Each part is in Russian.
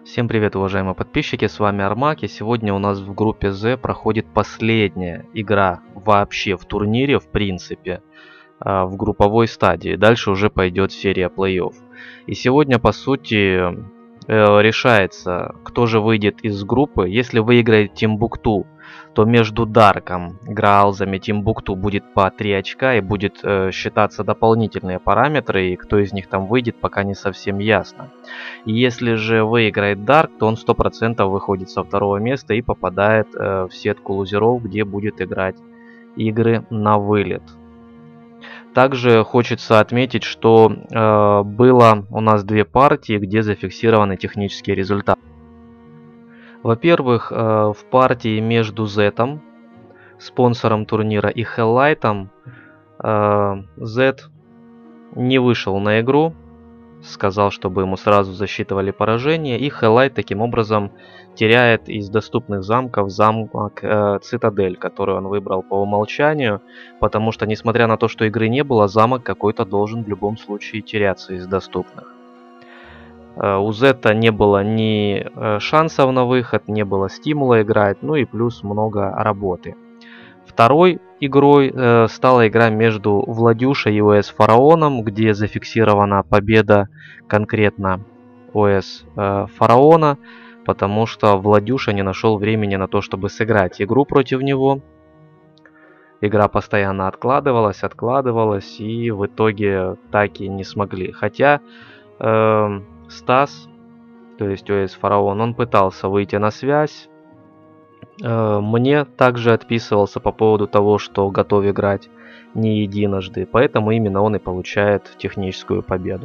Всем привет, уважаемые подписчики, с вами Армак, и сегодня у нас в группе Z проходит последняя игра вообще в турнире, в принципе, в групповой стадии. Дальше уже пойдет серия плей-офф. И сегодня, по сути, решается, кто же выйдет из группы. Если выиграет Тимбукту, то между Дарком, Граалзом и Тимбукту будет по 3 очка и будет считаться дополнительные параметры, и кто из них там выйдет, пока не совсем ясно. И если же выиграет Дарк, то он 100% выходит со второго места и попадает в сетку лузеров, где будет играть игры на вылет. Также хочется отметить, что было у нас 2 партии, где зафиксированы технические результаты. Во-первых, в партии между Зетом, спонсором турнира, и Helllight'ом, Зет не вышел на игру, сказал, чтобы ему сразу засчитывали поражение, и Helllight таким образом теряет из доступных замков замок Цитадель, который он выбрал по умолчанию, потому что, несмотря на то, что игры не было, замок какой-то должен в любом случае теряться из доступных. У Зета не было ни шансов на выход, не было стимула играть, ну и плюс много работы. Второй игрой стала игра между Владюшей и ОС Фараоном, где зафиксирована победа конкретно ОС Фараона, потому что Владюша не нашел времени на то, чтобы сыграть игру против него. Игра постоянно откладывалась, и в итоге так и не смогли. Хотя Стас, то есть ОС Фараон, он пытался выйти на связь. Мне также отписывался по поводу того, что готов играть не единожды, поэтому именно он и получает техническую победу.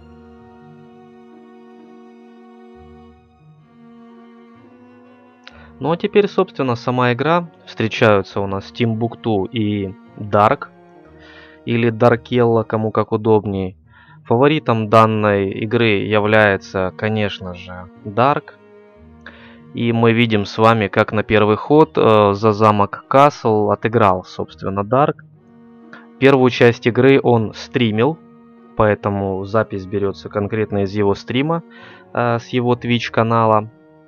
Ну а теперь, собственно, сама игра. Встречаются у нас Тимбукту и Дарк, или Даркелла, кому как удобней. Фаворитом данной игры является, конечно же, Дарк. И мы видим с вами, как на первый ход за замок Касл отыграл, собственно, Дарк. Первую часть игры он стримил, поэтому запись берется конкретно из его стрима, с его Twitch канала.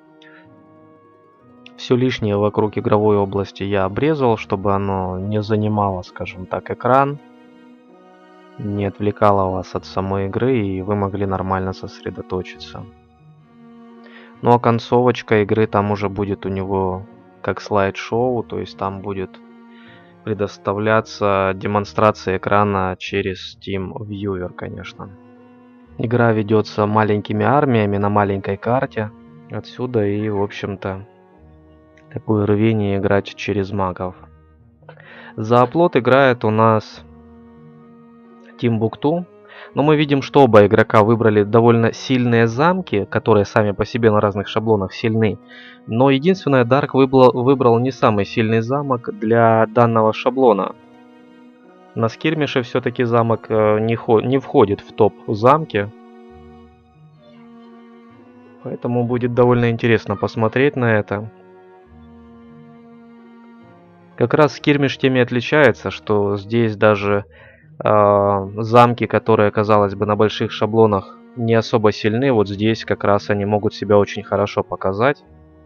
Все лишнее вокруг игровой области я обрезал, чтобы оно не занимало, скажем так, экран, не отвлекало вас от самой игры, и вы могли нормально сосредоточиться. Ну а концовочка игры там уже будет у него как слайд-шоу, то есть там будет предоставляться демонстрация экрана через TeamViewer, конечно. Игра ведется маленькими армиями на маленькой карте. Отсюда и, в общем-то, такое рвение играть через магов. За оплот играет у нас Тимбукту. Но мы видим, что оба игрока выбрали довольно сильные замки, которые сами по себе на разных шаблонах сильны. Но единственное, Дарк выбрал не самый сильный замок для данного шаблона. На скирмише все-таки замок не входит в топ замки. Поэтому будет довольно интересно посмотреть на это. Как раз скирмиш тем и отличается, что здесь даже замки, которые, казалось бы, на больших шаблонах не особо сильны, вот здесь как раз они могут себя очень хорошо показать.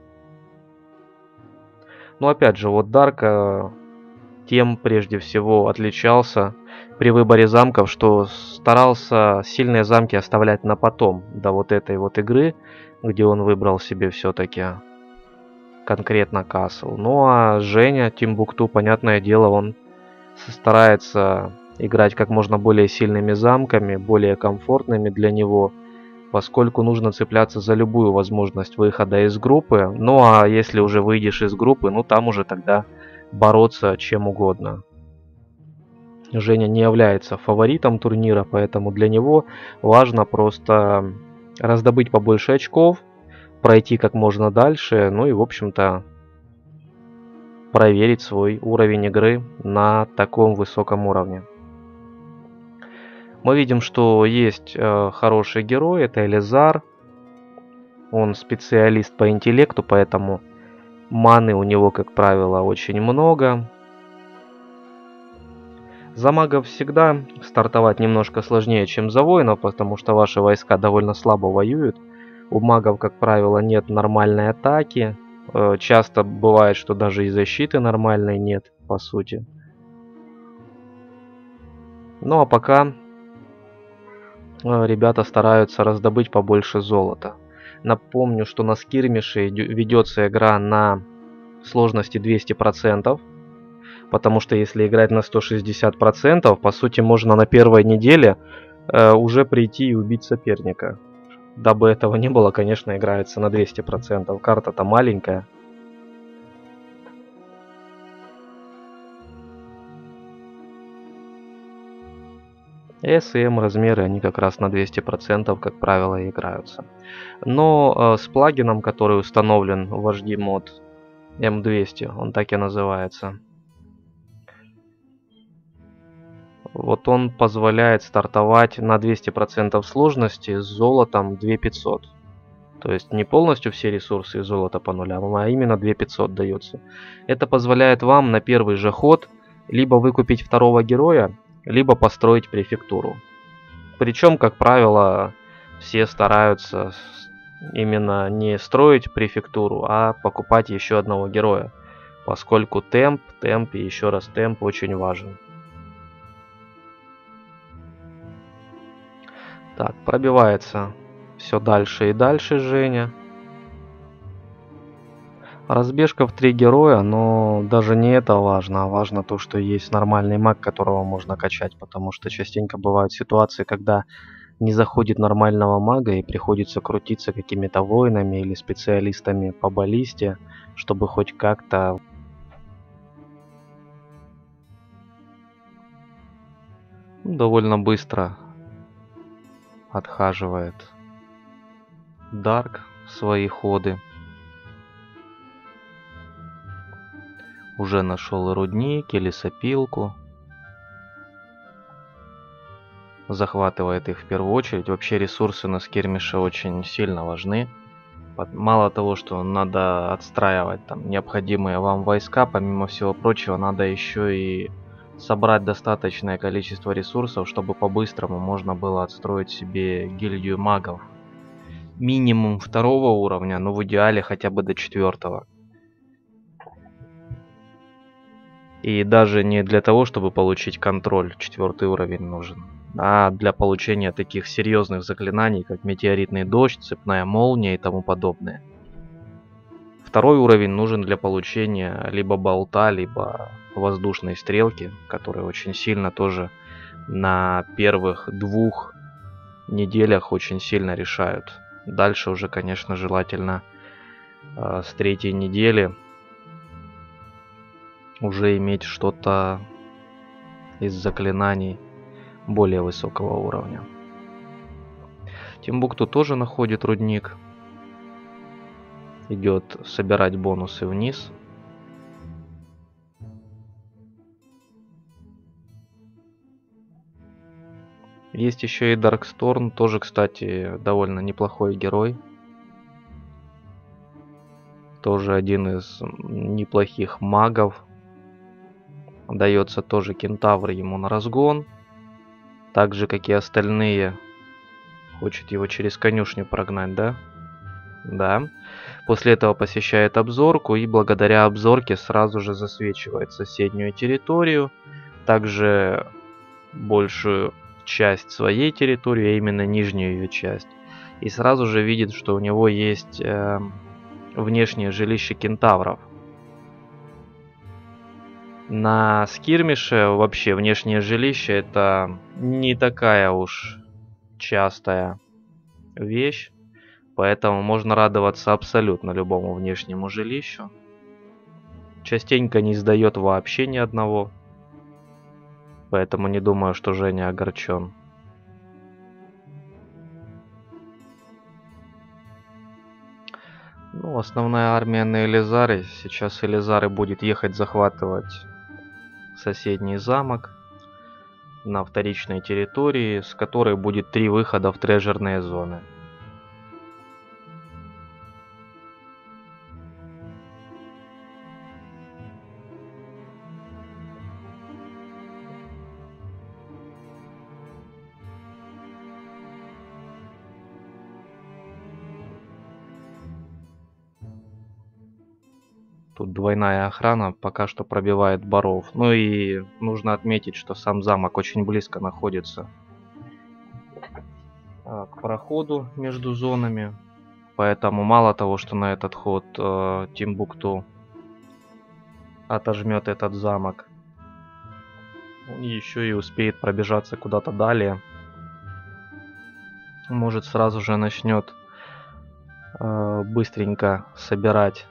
Но опять же, вот Дарк тем прежде всего отличался при выборе замков, что старался сильные замки оставлять на потом, до вот этой вот игры, где он выбрал себе все-таки конкретно Касл. Ну а Женя, Тимбукту, понятное дело, он старается играть как можно более сильными замками, более комфортными для него, поскольку нужно цепляться за любую возможность выхода из группы. Ну а если уже выйдешь из группы, ну там уже тогда бороться чем угодно. Женя не является фаворитом турнира, поэтому для него важно просто раздобыть побольше очков, пройти как можно дальше, ну и, в общем-то, проверить свой уровень игры на таком высоком уровне. Мы видим, что есть хороший герой, это Элизар. Он специалист по интеллекту, поэтому маны у него, как правило, очень много. За магов всегда стартовать немножко сложнее, чем за воинов, потому что ваши войска довольно слабо воюют У магов, как правило, нет нормальной атаки. Часто бывает, что даже и защиты нормальной нет, по сути. Ну а пока ребята стараются раздобыть побольше золота. Напомню, что на скирмише ведется игра на сложности 200%, потому что если играть на 160%, по сути можно на первой неделе уже прийти и убить соперника. Дабы этого не было, конечно, играется на 200%. Карта-то маленькая. S и M размеры, они как раз на 200%, как правило, и играются. Но с плагином, который установлен в HD мод M200, он так и называется. Вот он позволяет стартовать на 200% сложности с золотом 2500. То есть не полностью все ресурсы из золота по нулям, а именно 2500 дается. Это позволяет вам на первый же ход либо выкупить второго героя, либо построить префектуру. Причем, как правило, все стараются именно не строить префектуру, а покупать еще одного героя. Поскольку темп и еще раз темп очень важен. Так, пробивается все дальше и дальше Женя. Разбежка в 3 героя, но даже не это важно, а важно то, что есть нормальный маг, которого можно качать, потому что частенько бывают ситуации, когда не заходит нормального мага и приходится крутиться какими-то воинами или специалистами по баллисте, чтобы хоть как-то... довольно быстро отхаживает Дарк свои ходы. Уже нашел и рудник, и лесопилку. Захватывает их в первую очередь. Вообще ресурсы на скирмише очень сильно важны. Мало того, что надо отстраивать там необходимые вам войска, помимо всего прочего, надо еще и собрать достаточное количество ресурсов, чтобы по-быстрому можно было отстроить себе гильдию магов. Минимум 2-го уровня, но в идеале хотя бы до 4-го. И даже не для того, чтобы получить контроль, 4-й уровень нужен, а для получения таких серьезных заклинаний, как метеоритный дождь, цепная молния и тому подобное. 2-й уровень нужен для получения либо болта, либо воздушной стрелки, которые очень сильно тоже на первых 2 неделях очень сильно решают. Дальше уже, конечно, желательно с 3-й недели уже иметь что-то из заклинаний более высокого уровня. Тимбукту тоже находит рудник. Идет собирать бонусы вниз. Есть еще и Дарксторн, тоже, кстати, довольно неплохой герой. Тоже один из неплохих магов. Дается тоже кентавр ему на разгон. Так же, как и остальные. Хочет его через конюшню прогнать, да? Да. После этого посещает обзорку и благодаря обзорке сразу же засвечивает соседнюю территорию. Также большую часть своей территории, а именно нижнюю ее часть. И сразу же видит, что у него есть внешнее жилище кентавров. На скирмише вообще внешнее жилище это не такая уж частая вещь, поэтому можно радоваться абсолютно любому внешнему жилищу. Частенько не сдает вообще ни одного, поэтому не думаю, что Женя огорчен. Ну, основная армия на Элизаре. Сейчас Элизары будет ехать захватывать соседний замок на вторичной территории, с которой будет 3 выхода в трежерные зоны. Тут двойная охрана пока что пробивает баров. Ну и нужно отметить, что сам замок очень близко находится к проходу между зонами. Поэтому мало того, что на этот ход Тимбукту отожмет этот замок, он еще и успеет пробежаться куда-то далее. Может, сразу же начнет быстренько собирать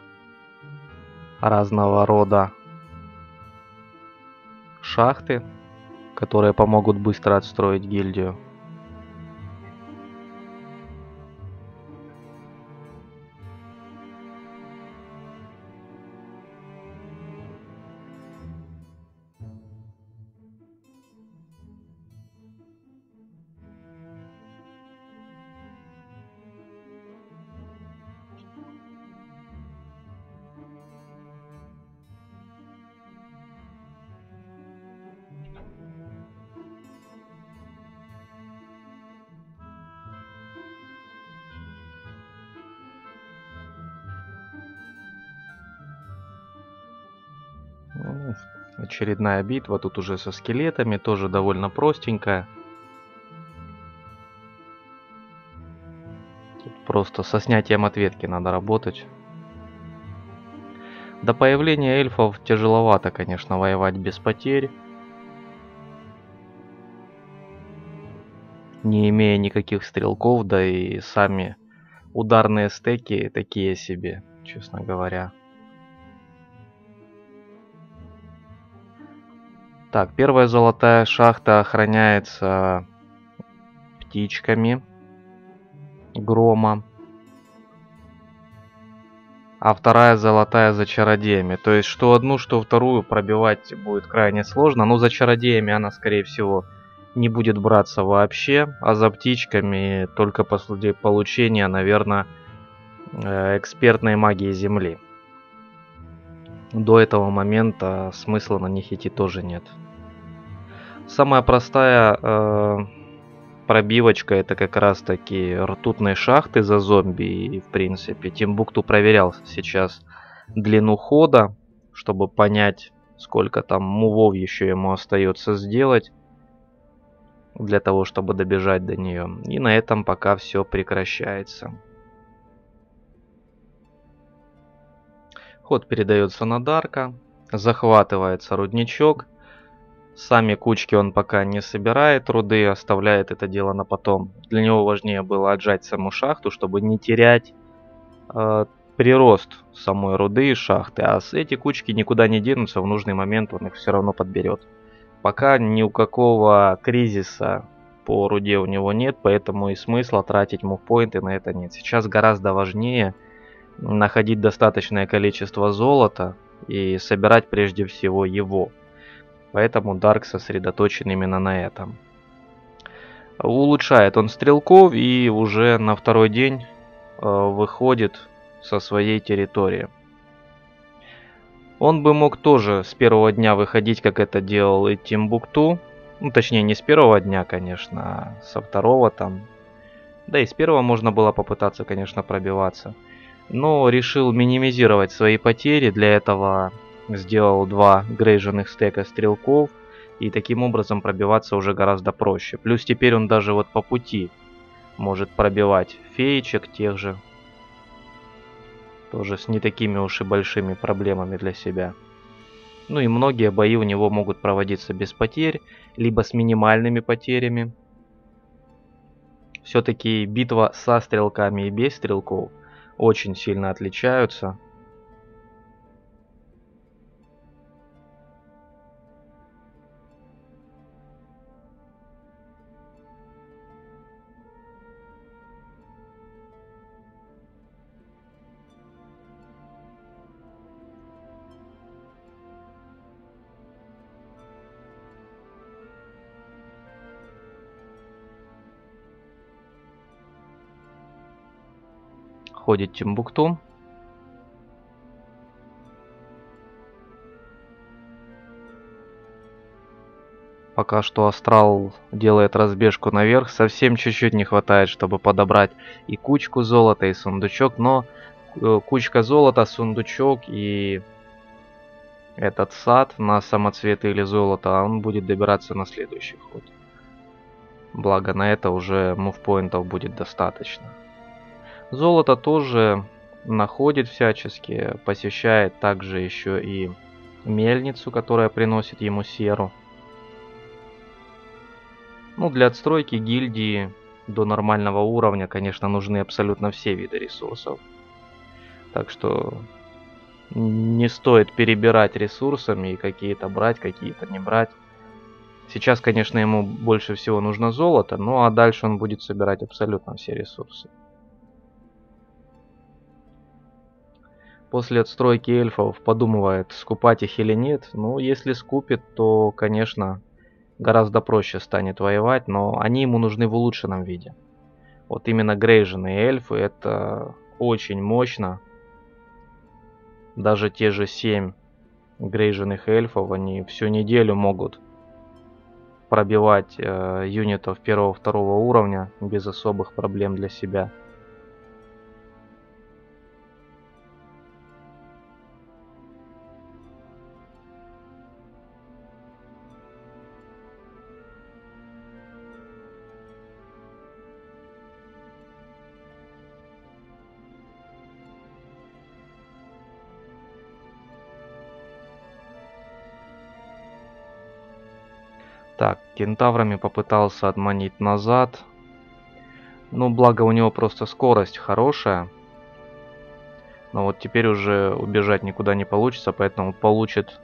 разного рода шахты, которые помогут быстро отстроить гильдию. Очередная битва, тут уже со скелетами, тоже довольно простенькая. Тут просто со снятием ответки надо работать. До появления эльфов тяжеловато, конечно, воевать без потерь, не имея никаких стрелков, да и сами ударные стеки такие себе, честно говоря. Так, первая золотая шахта охраняется птичками грома, а вторая золотая за чародеями. То есть, что одну, что вторую пробивать будет крайне сложно. Но за чародеями она, скорее всего, не будет браться вообще, а за птичками только после получения, наверное, экспертной магии Земли. До этого момента смысла на них идти тоже нет. Самая простая пробивочка — это как раз таки ртутные шахты за зомби. И в принципе Тимбукту проверял сейчас длину хода, чтобы понять, сколько там мувов еще ему остается сделать для того, чтобы добежать до нее. И на этом пока все прекращается. Ход передается на Дарка, захватывается рудничок. Сами кучки он пока не собирает руды, оставляет это дело на потом. Для него важнее было отжать саму шахту, чтобы не терять прирост самой руды и шахты. А эти кучки никуда не денутся, в нужный момент он их все равно подберет. Пока ни у какого кризиса по руде у него нет, поэтому и смысла тратить мувпоинты на это нет. Сейчас гораздо важнее находить достаточное количество золота и собирать прежде всего его. Поэтому Дарк сосредоточен именно на этом. Улучшает он стрелков и уже на второй день выходит со своей территории. Он бы мог тоже с первого дня выходить, как это делал и Тимбукту. Ну, точнее, не с первого дня, конечно, а со второго там. Да и с первого можно было попытаться, конечно, пробиваться. Но решил минимизировать свои потери. Для этого сделал 2 грейженных стека стрелков. И таким образом пробиваться уже гораздо проще. Плюс теперь он даже вот по пути может пробивать феечек тех же. Тоже с не такими уж и большими проблемами для себя. Ну и многие бои у него могут проводиться без потерь, либо с минимальными потерями. Все-таки битва со стрелками и без стрелков очень сильно отличаются. Ходит Тимбукту. Пока что Астрал делает разбежку наверх. Совсем чуть-чуть не хватает, чтобы подобрать и кучку золота, и сундучок. Но кучка золота, сундучок и этот сад на самоцветы или золото, он будет добираться на следующий ход. Благо на это уже мувпоинтов будет достаточно. Золото тоже находит всячески, посещает также еще и мельницу, которая приносит ему серу. Ну, для отстройки гильдии до нормального уровня, конечно, нужны абсолютно все виды ресурсов. Так что не стоит перебирать ресурсами и какие-то брать, какие-то не брать. Сейчас, конечно, ему больше всего нужно золото, ну а дальше он будет собирать абсолютно все ресурсы. После отстройки эльфов подумывает, скупать их или нет. Ну, если скупит, то, конечно, гораздо проще станет воевать, но они ему нужны в улучшенном виде. Вот именно грейженые эльфы, это очень мощно. Даже те же 7 грейженных эльфов, они всю неделю могут пробивать юнитов 1-2 уровня без особых проблем для себя. Так, кентаврами попытался отманить назад. Ну, благо у него просто скорость хорошая. Но вот теперь уже убежать никуда не получится, поэтому получит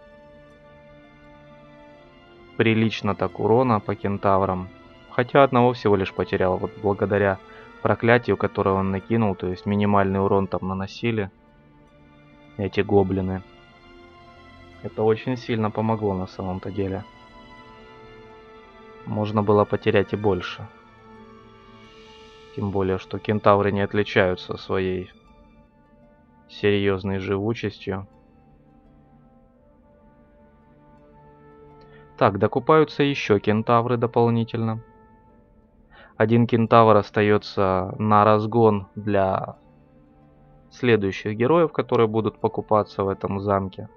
прилично так урона по кентаврам. Хотя одного всего лишь потерял, вот благодаря проклятию, которое он накинул, то есть минимальный урон там наносили эти гоблины. Это очень сильно помогло на самом-то деле. Можно было потерять и больше. Тем более, что кентавры не отличаются своей серьезной живучестью. Так, докупаются еще кентавры дополнительно. Один кентавр остается на разгон для следующих героев, которые будут покупаться в этом замке.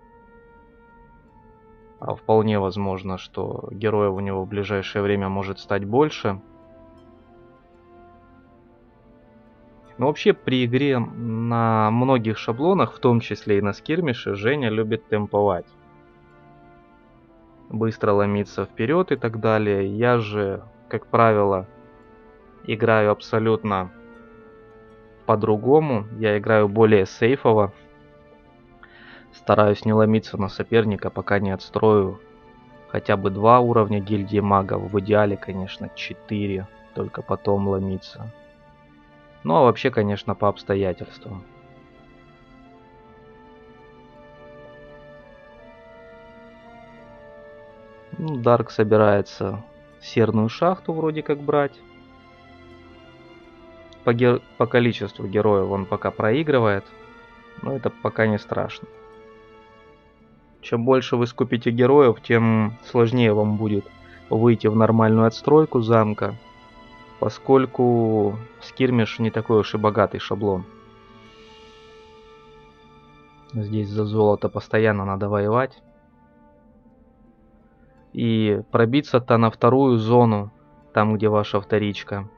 А вполне возможно, что героев у него в ближайшее время может стать больше. Но вообще при игре на многих шаблонах, в том числе и на скирмише, Женя любит темповать. Быстро ломиться вперед и так далее. Я же, как правило, играю абсолютно по-другому. Я играю более сейфово. Стараюсь не ломиться на соперника, пока не отстрою хотя бы 2 уровня гильдии магов. В идеале, конечно, 4. Только потом ломиться. Ну а вообще, конечно, по обстоятельствам. Ну, Дарк собирается серную шахту вроде как брать. По количеству героев он пока проигрывает, но это пока не страшно. Чем больше вы скупите героев, тем сложнее вам будет выйти в нормальную отстройку замка, поскольку скирмиш не такой уж и богатый шаблон. Здесь за золото постоянно надо воевать. И пробиться-то на вторую зону, там где ваша вторичка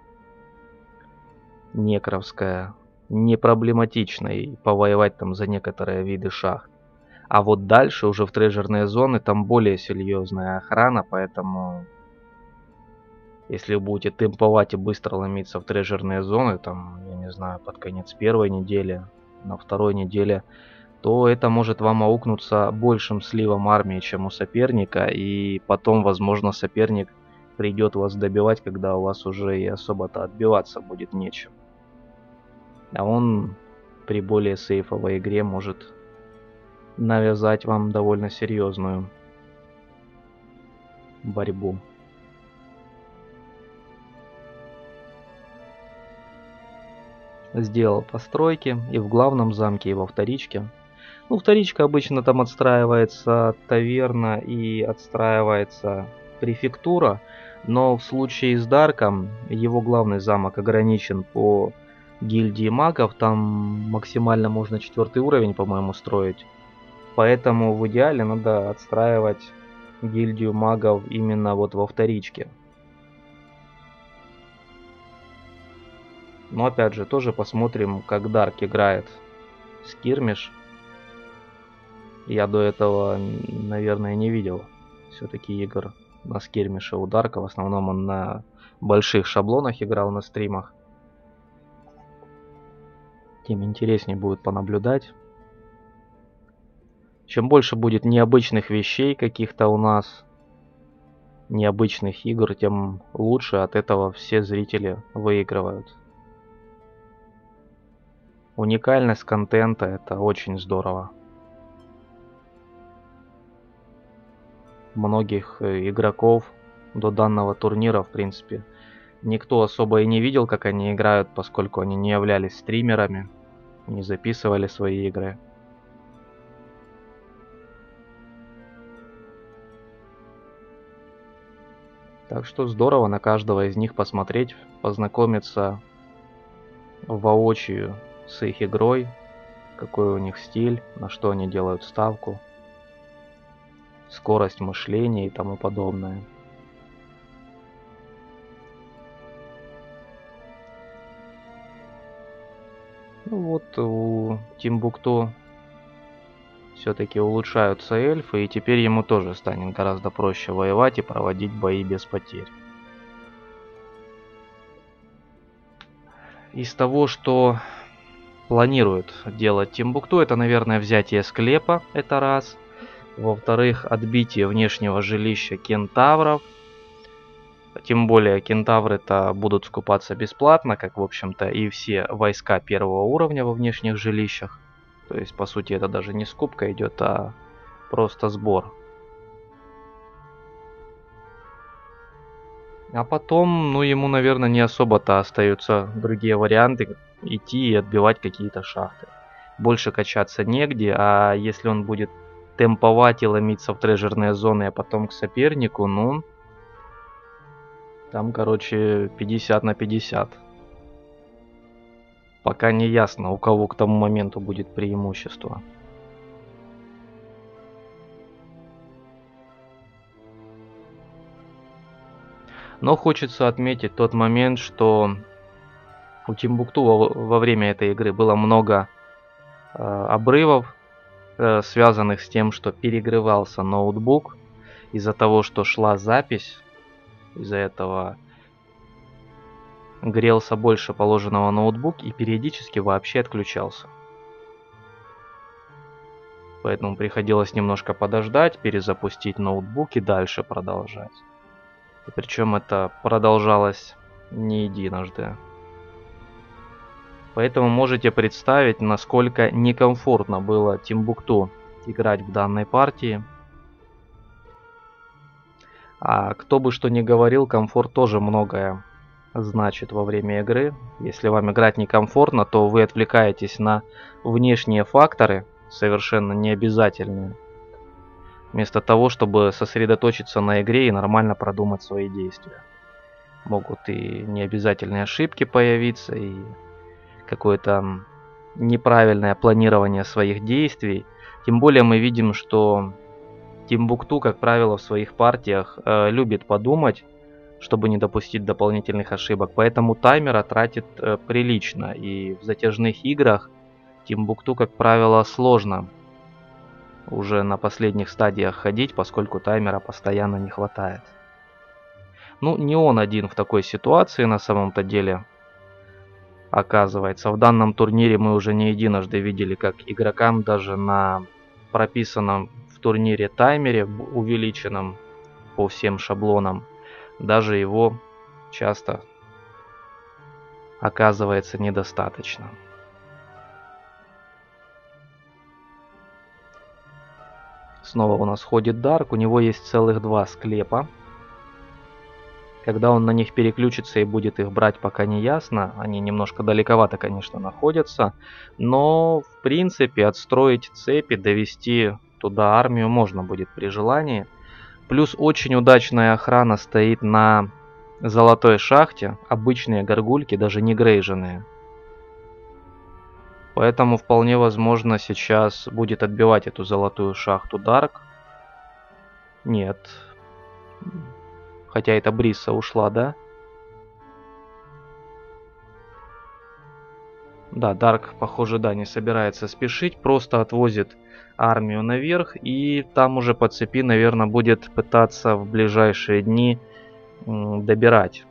некровская, не проблематично, и повоевать там за некоторые виды шахт. А вот дальше уже в трежерные зоны там более серьезная охрана, поэтому если вы будете темповать и быстро ломиться в трежерные зоны, там, я не знаю, под конец первой недели, на второй неделе, то это может вам аукнуться большим сливом армии, чем у соперника, и потом, возможно, соперник придет вас добивать, когда у вас уже и особо-то отбиваться будет нечем. А он при более сейфовой игре может навязать вам довольно серьезную борьбу. Сделал постройки и в главном замке, и во вторичке. Ну, вторичка обычно там отстраивается таверна и отстраивается префектура, но в случае с Дарком его главный замок ограничен по гильдии магов. Там максимально можно 4-й уровень, по-моему, строить. Поэтому в идеале надо отстраивать гильдию магов именно вот во вторичке. Но опять же, тоже посмотрим, как Дарк играет скирмиш. Я до этого, наверное, не видел все-таки игр на скирмише у Дарка. В основном он на больших шаблонах играл на стримах. Тем интереснее будет понаблюдать. Чем больше будет необычных вещей каких-то у нас, необычных игр, тем лучше. От этого все зрители выигрывают. Уникальность контента — это очень здорово. Многих игроков до данного турнира, в принципе, никто особо и не видел, как они играют, поскольку они не являлись стримерами, не записывали свои игры. Так что здорово на каждого из них посмотреть, познакомиться воочию с их игрой, какой у них стиль, на что они делают ставку, скорость мышления и тому подобное. Ну вот у Тимбукту все-таки улучшаются эльфы, и теперь ему тоже станет гораздо проще воевать и проводить бои без потерь. Из того, что планирует делать Тимбукту, это, наверное, взятие склепа, это раз. Во-вторых, отбитие внешнего жилища кентавров. Тем более кентавры-то будут скупаться бесплатно, как, в общем-то, и все войска первого уровня во внешних жилищах. То есть, по сути, это даже не скупка идет, а просто сбор. А потом, ну, ему, наверное, не особо-то остаются другие варианты идти и отбивать какие-то шахты. Больше качаться негде, а если он будет темповать и ломиться в трежерные зоны, а потом к сопернику, ну, там, короче, 50 на 50. Пока не ясно, у кого к тому моменту будет преимущество. Но хочется отметить тот момент, что у Тимбукту во время этой игры было много обрывов, связанных с тем, что перегревался ноутбук. Из-за того, что шла запись, из-за этого грелся больше положенного ноутбук и периодически вообще отключался. Поэтому приходилось немножко подождать, перезапустить ноутбук и дальше продолжать. И причем это продолжалось не единожды. Поэтому можете представить, насколько некомфортно было Тимбукту играть в данной партии. А кто бы что ни говорил, комфорт тоже многое значит во время игры. Если вам играть некомфортно, то вы отвлекаетесь на внешние факторы, совершенно необязательные, вместо того, чтобы сосредоточиться на игре и нормально продумать свои действия. Могут и необязательные ошибки появиться, и какое-то неправильное планирование своих действий. Тем более мы видим, что Тимбукту, как правило, в своих партиях любит подумать, чтобы не допустить дополнительных ошибок. Поэтому таймера тратит прилично. И в затяжных играх Тимбукту, как правило, сложно уже на последних стадиях ходить, поскольку таймера постоянно не хватает. Ну, не он один в такой ситуации на самом-то деле. Оказывается, в данном турнире мы уже не единожды видели, как игрокам даже на прописанном в турнире таймере, увеличенном по всем шаблонам, даже его часто оказывается недостаточно. Снова у нас ходит Дарк, у него есть целых 2 склепа. Когда он на них переключится и будет их брать, пока не ясно. Они немножко далековато, конечно, находятся. Но, в принципе, отстроить цепи, довести туда армию можно будет при желании. Плюс очень удачная охрана стоит на золотой шахте. Обычные горгульки, даже не грейженные. Поэтому вполне возможно сейчас будет отбивать эту золотую шахту Дарк. Нет. Хотя это Бриса ушла, да? Да, Дарк, похоже, да, не собирается спешить. Просто отвозит армию наверх. И там уже по цепи, наверное, будет пытаться в ближайшие дни добирать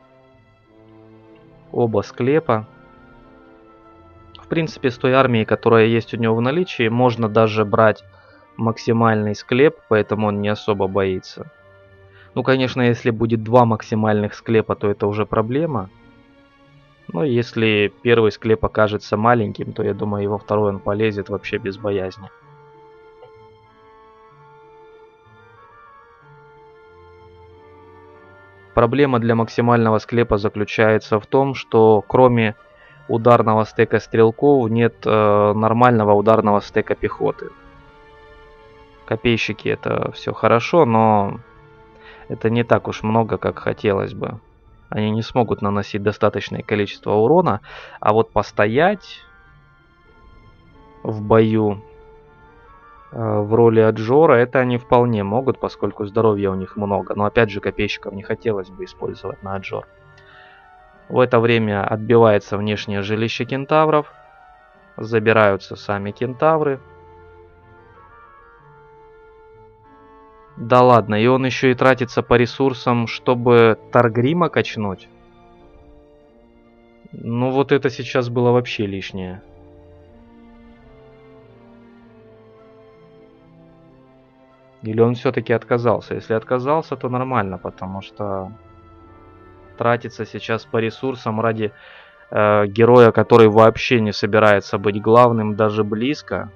оба склепа. В принципе, с той армией, которая есть у него в наличии, можно даже брать максимальный склеп, поэтому он не особо боится. Ну, конечно, если будет два максимальных склепа, то это уже проблема. Но если первый склеп окажется маленьким, то я думаю, и во второй он полезет вообще без боязни. Проблема для максимального склепа заключается в том, что кроме ударного стека стрелков нет нормального ударного стека пехоты. Копейщики — это все хорошо, но это не так уж много, как хотелось бы. Они не смогут наносить достаточное количество урона, а вот постоять в бою в роли Аджора это они вполне могут, поскольку здоровья у них много. Но опять же, копейщиков не хотелось бы использовать на Аджор. В это время отбивается внешнее жилище кентавров, забираются сами кентавры. Да ладно, и он еще и тратится по ресурсам, чтобы Таргрима качнуть. Ну вот это сейчас было вообще лишнее. Или он все-таки отказался? Если отказался, то нормально, потому что тратится сейчас по ресурсам ради героя, который вообще не собирается быть главным даже близко.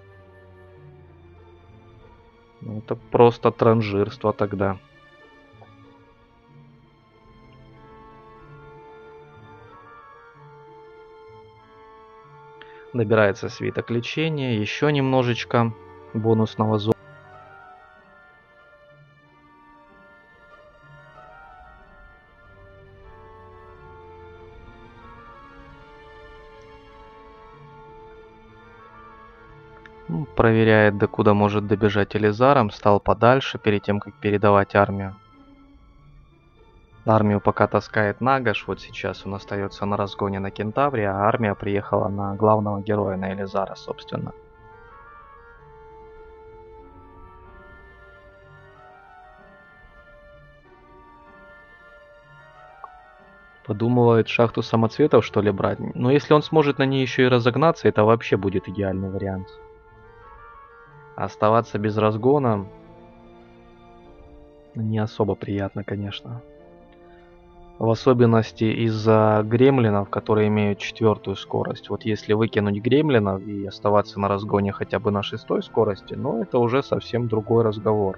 Это просто транжирство тогда. Набирается свиток лечения, еще немножечко бонусного золота. Проверяет, докуда может добежать Элизаром, стал подальше перед тем, как передавать армию. Армию пока таскает Нагаш, вот сейчас он остается на разгоне на Кентавре, а армия приехала на главного героя, на Элизара, собственно. Подумывает шахту самоцветов, что ли, брать. Но если он сможет на ней еще и разогнаться, это вообще будет идеальный вариант. Оставаться без разгона не особо приятно, конечно. В особенности из-за гремлинов, которые имеют 4-ю скорость. Вот если выкинуть гремлинов и оставаться на разгоне хотя бы на 6-й скорости, ну это уже совсем другой разговор.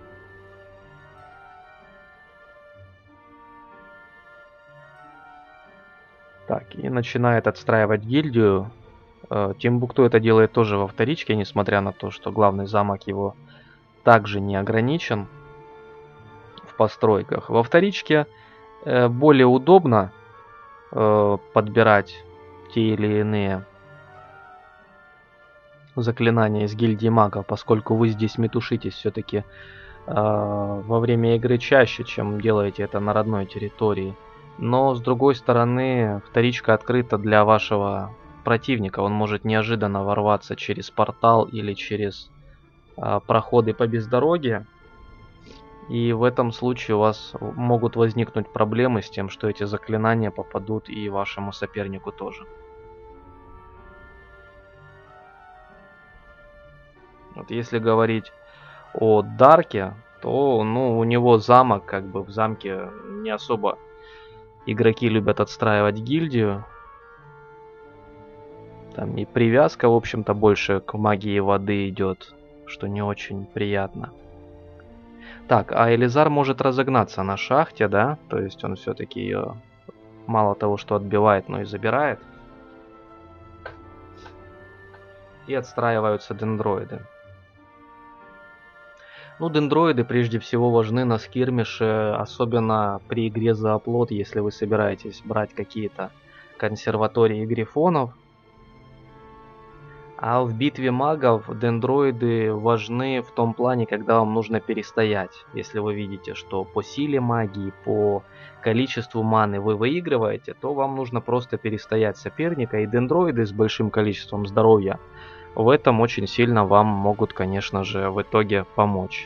Так, и начинает отстраивать гильдию. Тимбукту это делает тоже во вторичке, несмотря на то, что главный замок его также не ограничен в постройках. Во вторичке более удобно подбирать те или иные заклинания из гильдии магов, поскольку вы здесь метушитесь все-таки во время игры чаще, чем делаете это на родной территории. Но с другой стороны, вторичка открыта для вашего противника. Он может неожиданно ворваться через портал или через проходы по бездорожье. И в этом случае у вас могут возникнуть проблемы с тем, что эти заклинания попадут и вашему сопернику тоже. Вот если говорить о Дарке, то ну, у него замок, как бы в замке не особо игроки любят отстраивать гильдию. Там и привязка, в общем-то, больше к магии воды идет, что не очень приятно. Так, а Элизар может разогнаться на шахте, да? То есть он все-таки ее мало того, что отбивает, но и забирает. И отстраиваются дендроиды. Ну, дендроиды прежде всего важны на скирмише, особенно при игре за оплот, если вы собираетесь брать какие-то консерватории грифонов. А в битве магов дендроиды важны в том плане, когда вам нужно перестоять. Если вы видите, что по силе магии, по количеству маны вы выигрываете, то вам нужно просто перестоять соперника. И дендроиды с большим количеством здоровья в этом очень сильно вам могут, конечно же, в итоге помочь.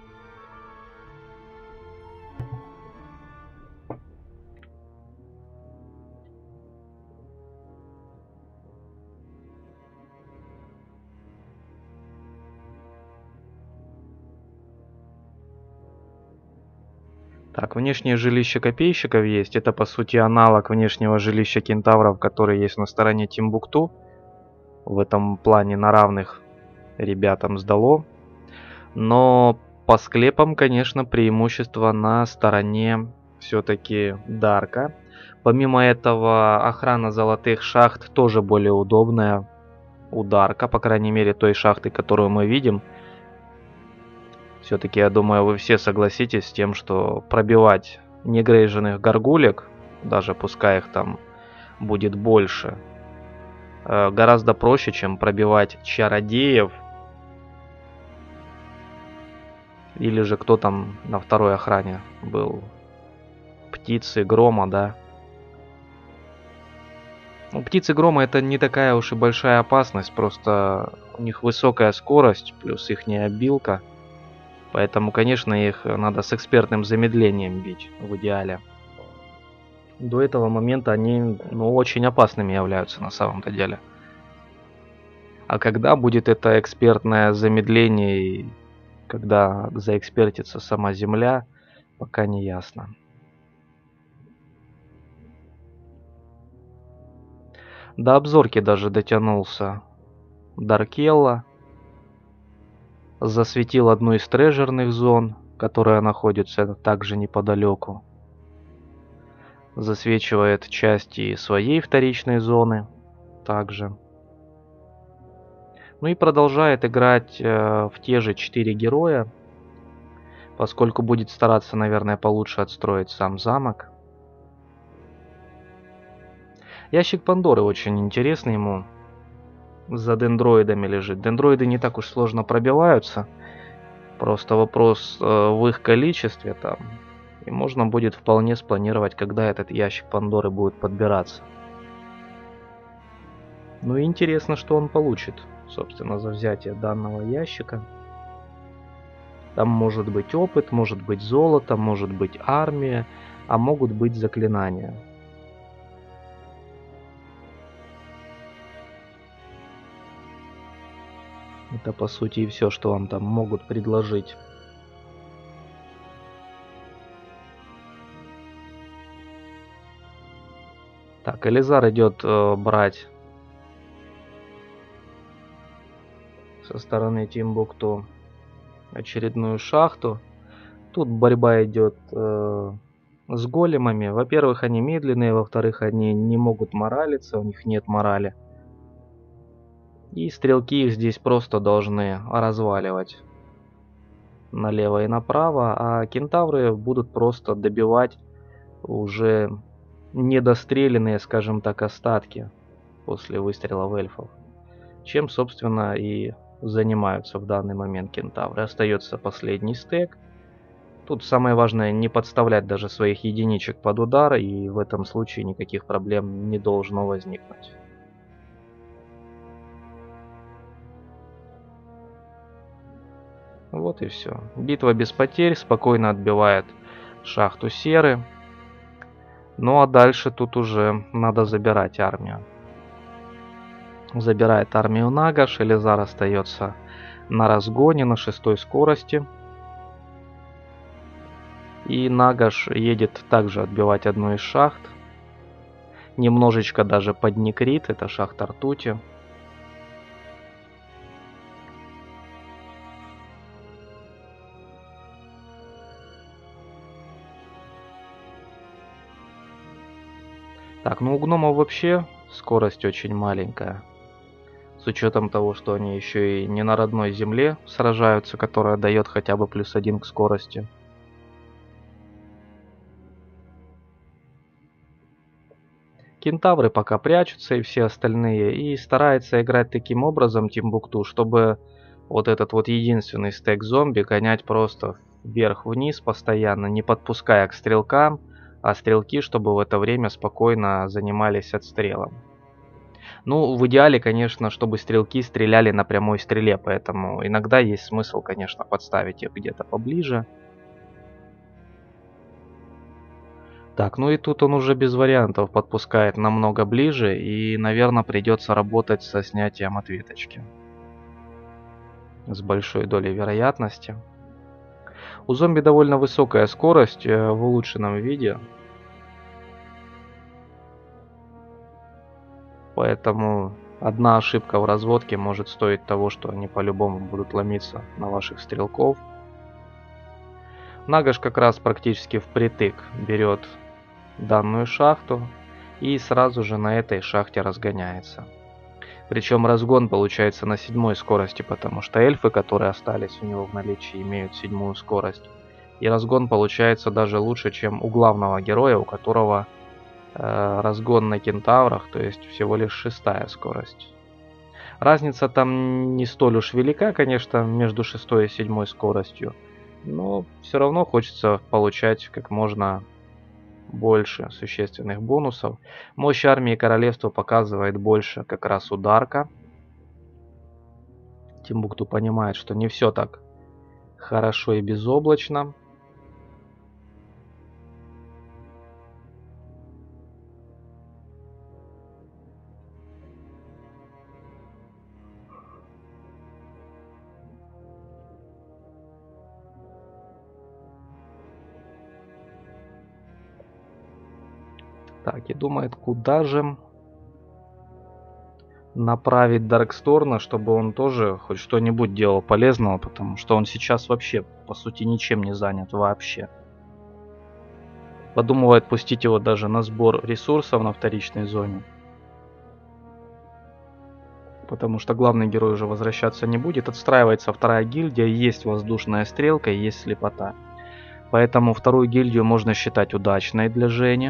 Так, внешнее жилище копейщиков есть. Это, по сути, аналог внешнего жилища кентавров, который есть на стороне Тимбукту. В этом плане на равных ребятам сдало. Но по склепам, конечно, преимущество на стороне все-таки Дарка. Помимо этого, охрана золотых шахт тоже более удобная у Дарка, по крайней мере, той шахты, которую мы видим. Все-таки, я думаю, вы все согласитесь с тем, что пробивать негрейженных горгулек, даже пускай их там будет больше, гораздо проще, чем пробивать чародеев. Или же кто там на второй охране был? Птицы грома, да? Ну, птицы грома это не такая уж и большая опасность, просто у них высокая скорость, плюс ихняя обилка. Поэтому, конечно, их надо с экспертным замедлением бить в идеале. До этого момента они очень опасными являются на самом-то деле. А когда будет это экспертное замедление и когда заэкспертится сама Земля, пока не ясно. До обзорки даже дотянулся Даркелла. Засветил одну из трежерных зон, которая находится также неподалеку. Засвечивает части своей вторичной зоны также. Ну и продолжает играть в те же 4 героя, поскольку будет стараться, наверное, получше отстроить сам замок. Ящик Пандоры очень интересный ему. За дендроидами лежит. Дендроиды не так уж сложно пробиваются. Просто вопрос в их количестве там. И можно будет вполне спланировать, когда этот ящик Пандоры будет подбираться. Ну и интересно, что он получит, собственно, за взятие данного ящика. Там может быть опыт, может быть золото, может быть армия, а могут быть заклинания. Это по сути и все, что вам там могут предложить. Так, Элизар идет брать со стороны Тимбукту очередную шахту. Тут борьба идет с големами. Во-первых, они медленные, во-вторых, они не могут моралиться, у них нет морали. И стрелки их здесь просто должны разваливать налево и направо, а кентавры будут просто добивать уже недостреленные, скажем так, остатки после выстрелов эльфов. Чем, собственно, и занимаются в данный момент кентавры. Остается последний стек. Тут самое важное не подставлять даже своих единичек под удар, и в этом случае никаких проблем не должно возникнуть. Вот и все. Битва без потерь, спокойно отбивает шахту серы. Ну а дальше тут уже надо забирать армию. Забирает армию Нагаш, Элизар остается на разгоне на 6 скорости. И Нагаш едет также отбивать одну из шахт. Немножечко даже поднекрит, это шахта ртути. Так, ну у гномов вообще скорость очень маленькая. С учетом того, что они еще и не на родной земле сражаются, которая дает хотя бы +1 к скорости. Кентавры пока прячутся и все остальные, и старается играть таким образом Тимбукту, чтобы вот этот вот единственный стек зомби гонять просто вверх-вниз постоянно, не подпуская к стрелкам, а стрелки, чтобы в это время спокойно занимались отстрелом. Ну, в идеале, конечно, чтобы стрелки стреляли на прямой стреле, поэтому иногда есть смысл, конечно, подставить их где-то поближе. Так, ну и тут он уже без вариантов подпускает намного ближе, и, наверное, придется работать со снятием ответочки. С большой долей вероятности. У зомби довольно высокая скорость в улучшенном виде. Поэтому одна ошибка в разводке может стоить того, что они по-любому будут ломиться на ваших стрелков. Нагаш как раз практически впритык берет данную шахту и сразу же на этой шахте разгоняется. Причем разгон получается на 7 скорости, потому что эльфы, которые остались у него в наличии, имеют 7 скорость. И разгон получается даже лучше, чем у главного героя, у которого разгон на кентаврах, то есть всего лишь 6 скорость. Разница там не столь уж велика, конечно, между 6 и 7 скоростью, но все равно хочется получать как можно больше существенных бонусов. Мощь армии королевства показывает больше как раз ударка. Тимбукту понимает, что не все так хорошо и безоблачно. Так, и думает, куда же направить Дарксторна, чтобы он тоже хоть что-нибудь делал полезного, потому что он сейчас вообще, по сути, ничем не занят вообще. Подумывает пустить его даже на сбор ресурсов на вторичной зоне. Потому что главный герой уже возвращаться не будет. Отстраивается вторая гильдия, есть воздушная стрелка, есть слепота. Поэтому вторую гильдию можно считать удачной для Жени.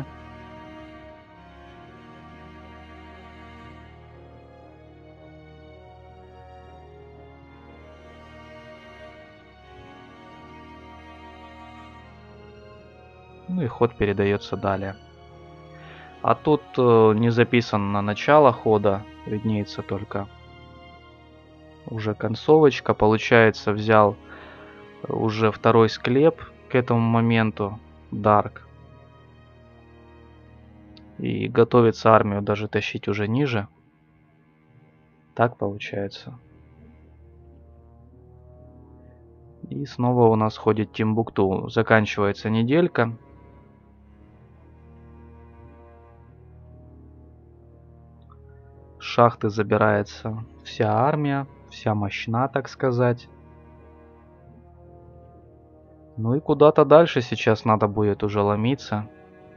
Ну и ход передается далее. А тут не записано на начало хода, виднеется только уже концовочка. Получается, взял уже второй склеп к этому моменту, Дарк. И готовится армию даже тащить уже ниже. Так получается. И снова у нас ходит Тимбукту. Заканчивается неделька. Шахты забирается вся армия, вся мощна, так сказать. Ну и куда-то дальше сейчас надо будет уже ломиться.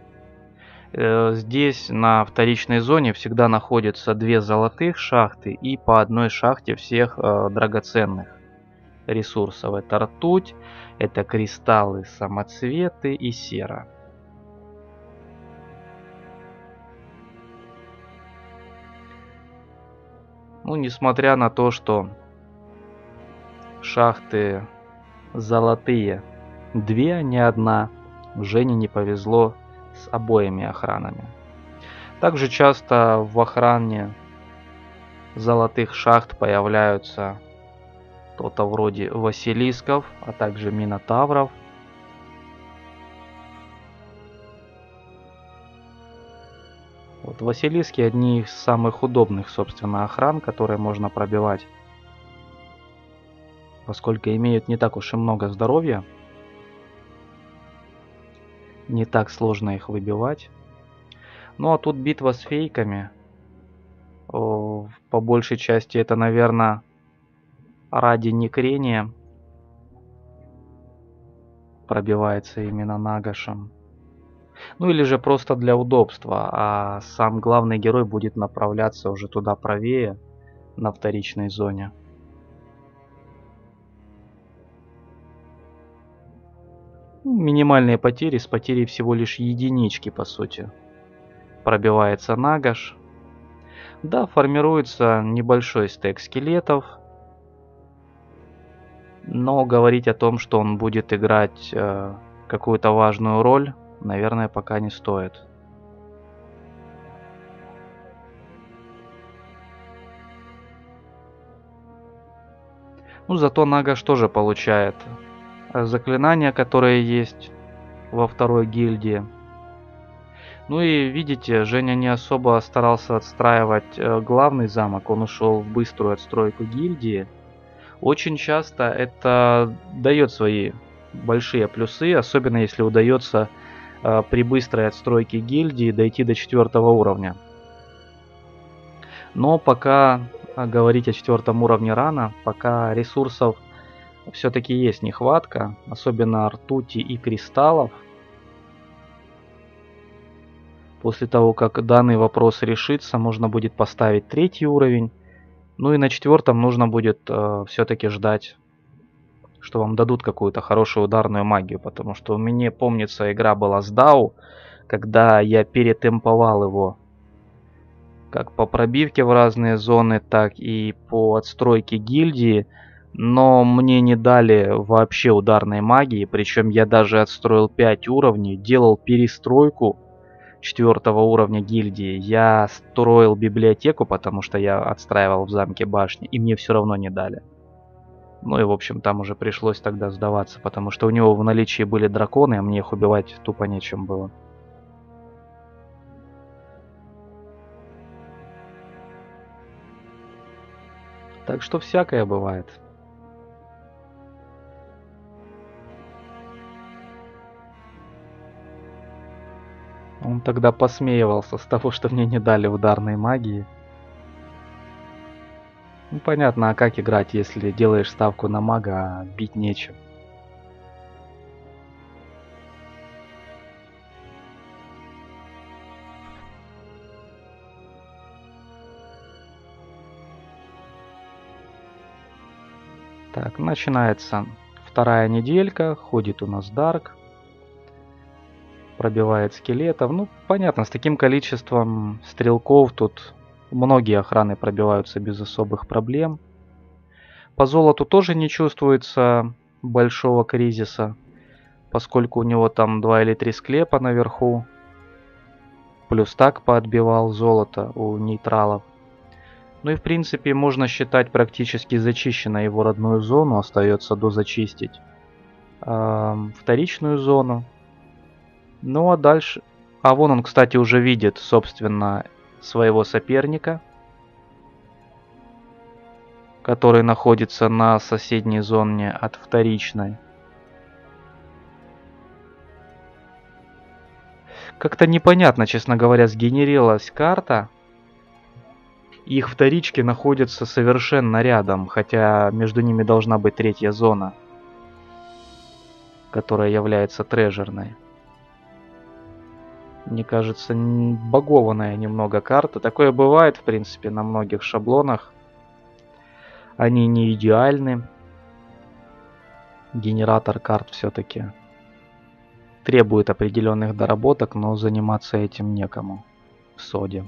Здесь на вторичной зоне всегда находятся 2 золотых шахты и по одной шахте всех драгоценных ресурсов. Это ртуть, это кристаллы, самоцветы и сера. Ну, несмотря на то, что шахты золотые 2, а не одна, Жене не повезло с обоими охранами. Также часто в охране золотых шахт появляются кто-то вроде Василисков, а также Минотавров. Вот Василиски одни из самых удобных, собственно, охран, которые можно пробивать, поскольку имеют не так уж и много здоровья. Не так сложно их выбивать. Ну а тут битва с фейками. По большей части это, наверное, ради некрения пробивается именно Нагашем. Ну или же просто для удобства, а сам главный герой будет направляться уже туда правее, на вторичной зоне. Минимальные потери с потерей всего лишь единички, по сути. Пробивается Нагаш. Да, формируется небольшой стек скелетов. Но говорить о том, что он будет играть какую-то важную роль, наверное, пока не стоит. Ну, зато Нагаш тоже получает заклинания, которые есть во второй гильдии. Ну и видите, Женя не особо старался отстраивать главный замок, он ушел в быструю отстройку гильдии. Очень часто это дает свои большие плюсы, особенно если удается при быстрой отстройке гильдии дойти до 4-го уровня. Но пока говорить о 4-м уровне рано, пока ресурсов все-таки есть нехватка, особенно ртути и кристаллов. После того, как данный вопрос решится, можно будет поставить 3-й уровень. Ну и на 4-м нужно будет все-таки ждать, что вам дадут какую-то хорошую ударную магию. Потому что у меня, помнится, игра была с Дау, когда я перетемповал его как по пробивке в разные зоны, так и по отстройке гильдии. Но мне не дали вообще ударной магии. Причем я даже отстроил 5 уровней, делал перестройку 4-го уровня гильдии. Я строил библиотеку, потому что я отстраивал в замке башни, и мне все равно не дали. Ну и в общем там уже пришлось тогда сдаваться, потому что у него в наличии были драконы, а мне их убивать тупо нечем было. Так что всякое бывает. Он тогда посмеивался с того, что мне не дали ударной магии. Ну понятно, а как играть, если делаешь ставку на мага, а бить нечем. Так, начинается вторая неделька, ходит у нас Дарк, пробивает скелетов. Ну, понятно, с таким количеством стрелков тут многие охраны пробиваются без особых проблем. По золоту тоже не чувствуется большого кризиса, поскольку у него там 2 или 3 склепа наверху. Плюс так поотбивал золото у нейтралов. Ну и в принципе можно считать практически зачищенной его родную зону. Остается дозачистить вторичную зону. Ну а дальше... А вон он, кстати, уже видит, собственно, своего соперника, который находится на соседней зоне от вторичной. Как-то непонятно, честно говоря, сгенерилась карта. Их вторички находятся совершенно рядом, хотя между ними должна быть 3-я зона, которая является трежерной. Мне кажется, багованная немного карта. Такое бывает, в принципе, на многих шаблонах. Они не идеальны. Генератор карт все-таки требует определенных доработок, но заниматься этим некому в соде.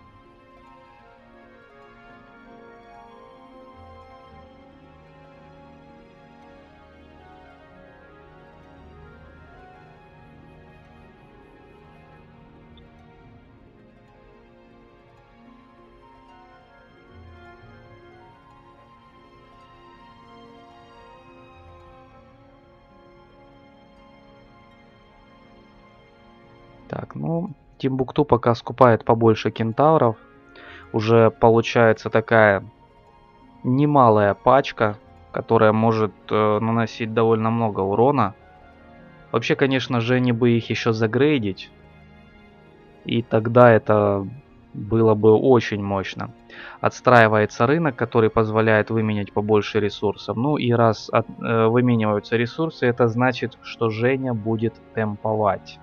Так, ну, Тимбукту пока скупает побольше кентавров. Уже получается такая немалая пачка, которая может наносить довольно много урона. Вообще, конечно же, не бы их еще загрейдить. И тогда это было бы очень мощно. Отстраивается рынок, который позволяет выменять побольше ресурсов. Ну и раз вымениваются ресурсы, это значит, что Женя будет темповать.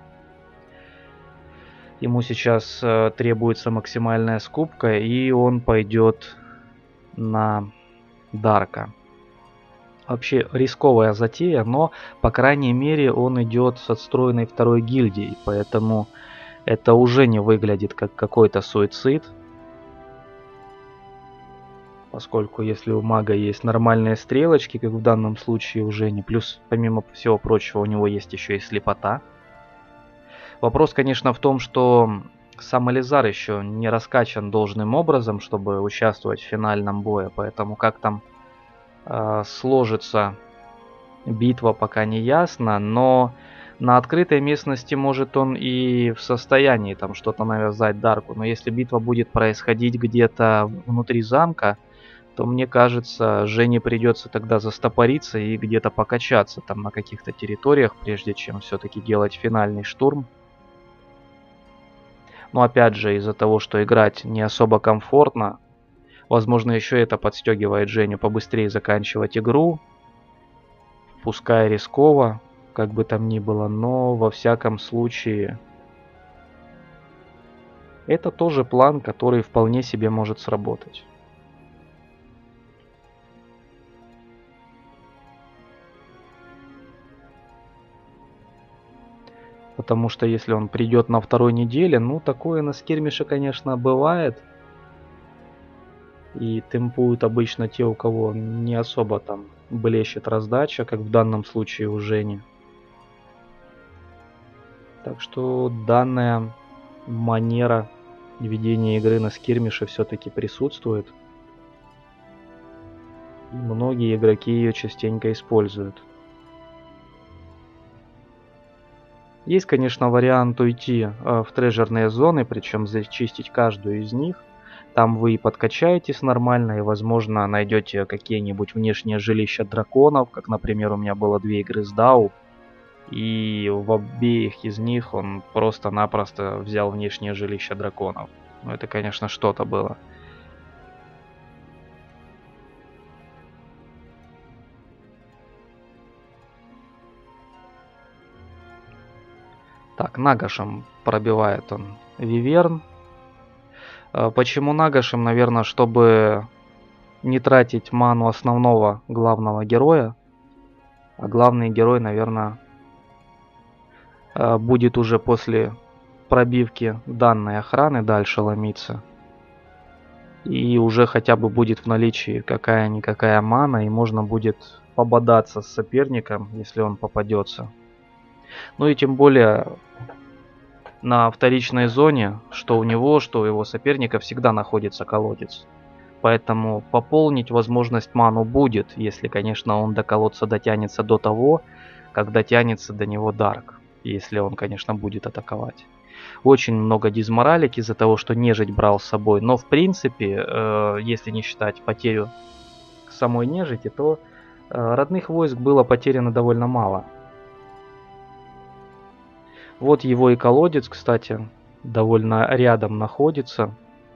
Ему сейчас требуется максимальная скупка, и он пойдет на Дарка. Вообще рисковая затея, но по крайней мере он идет с отстроенной второй гильдией, поэтому Это уже не выглядит как какой-то суицид. Поскольку если у мага есть нормальные стрелочки, как в данном случае у Жени, плюс помимо всего прочего у него есть еще и слепота. Вопрос, конечно, в том, что сам Элизар еще не раскачан должным образом, чтобы участвовать в финальном бое, поэтому как там сложится битва, пока не ясно, но на открытой местности может он и в состоянии там что-то навязать Дарку, но если битва будет происходить где-то внутри замка, то мне кажется, Жене придется тогда застопориться и где-то покачаться там на каких-то территориях, прежде чем все-таки делать финальный штурм. Но опять же, из-за того, что играть не особо комфортно, возможно, еще это подстегивает Женю побыстрее заканчивать игру, пускай рисково, как бы там ни было, но во всяком случае это тоже план, который вполне себе может сработать. Потому что если он придет на второй неделе, ну такое на скирмише, конечно, бывает. И темпуют обычно те, у кого не особо там блещет раздача, как в данном случае у Жени. Так что данная манера ведения игры на скирмише все-таки присутствует. И многие игроки ее частенько используют. Есть, конечно, вариант уйти в трежерные зоны, причем зачистить каждую из них. Там вы и подкачаетесь нормально, и, возможно, найдете какие-нибудь внешние жилища драконов, как, например, у меня было 2 игры с Дау, и в обеих из них он просто-напросто взял внешнее жилище драконов. Ну, это, конечно, что-то было. Так, Нагашем пробивает он Виверн. Почему Нагашем? Наверное, чтобы не тратить ману основного главного героя. А главный герой, наверное, будет уже после пробивки данной охраны дальше ломиться. И уже хотя бы будет в наличии какая-никакая мана, и можно будет пободаться с соперником, если он попадется. Ну и тем более на вторичной зоне, что у него, что у его соперника всегда находится колодец. Поэтому пополнить возможность ману будет, если, конечно, он до колодца дотянется до того, как дотянется до него Дарк. Если он, конечно, будет атаковать. Очень много дизморалик из-за того, что нежить брал с собой. Но, в принципе, если не считать потерю самой нежити, то родных войск было потеряно довольно мало. Вот его и колодец, кстати, довольно рядом находится.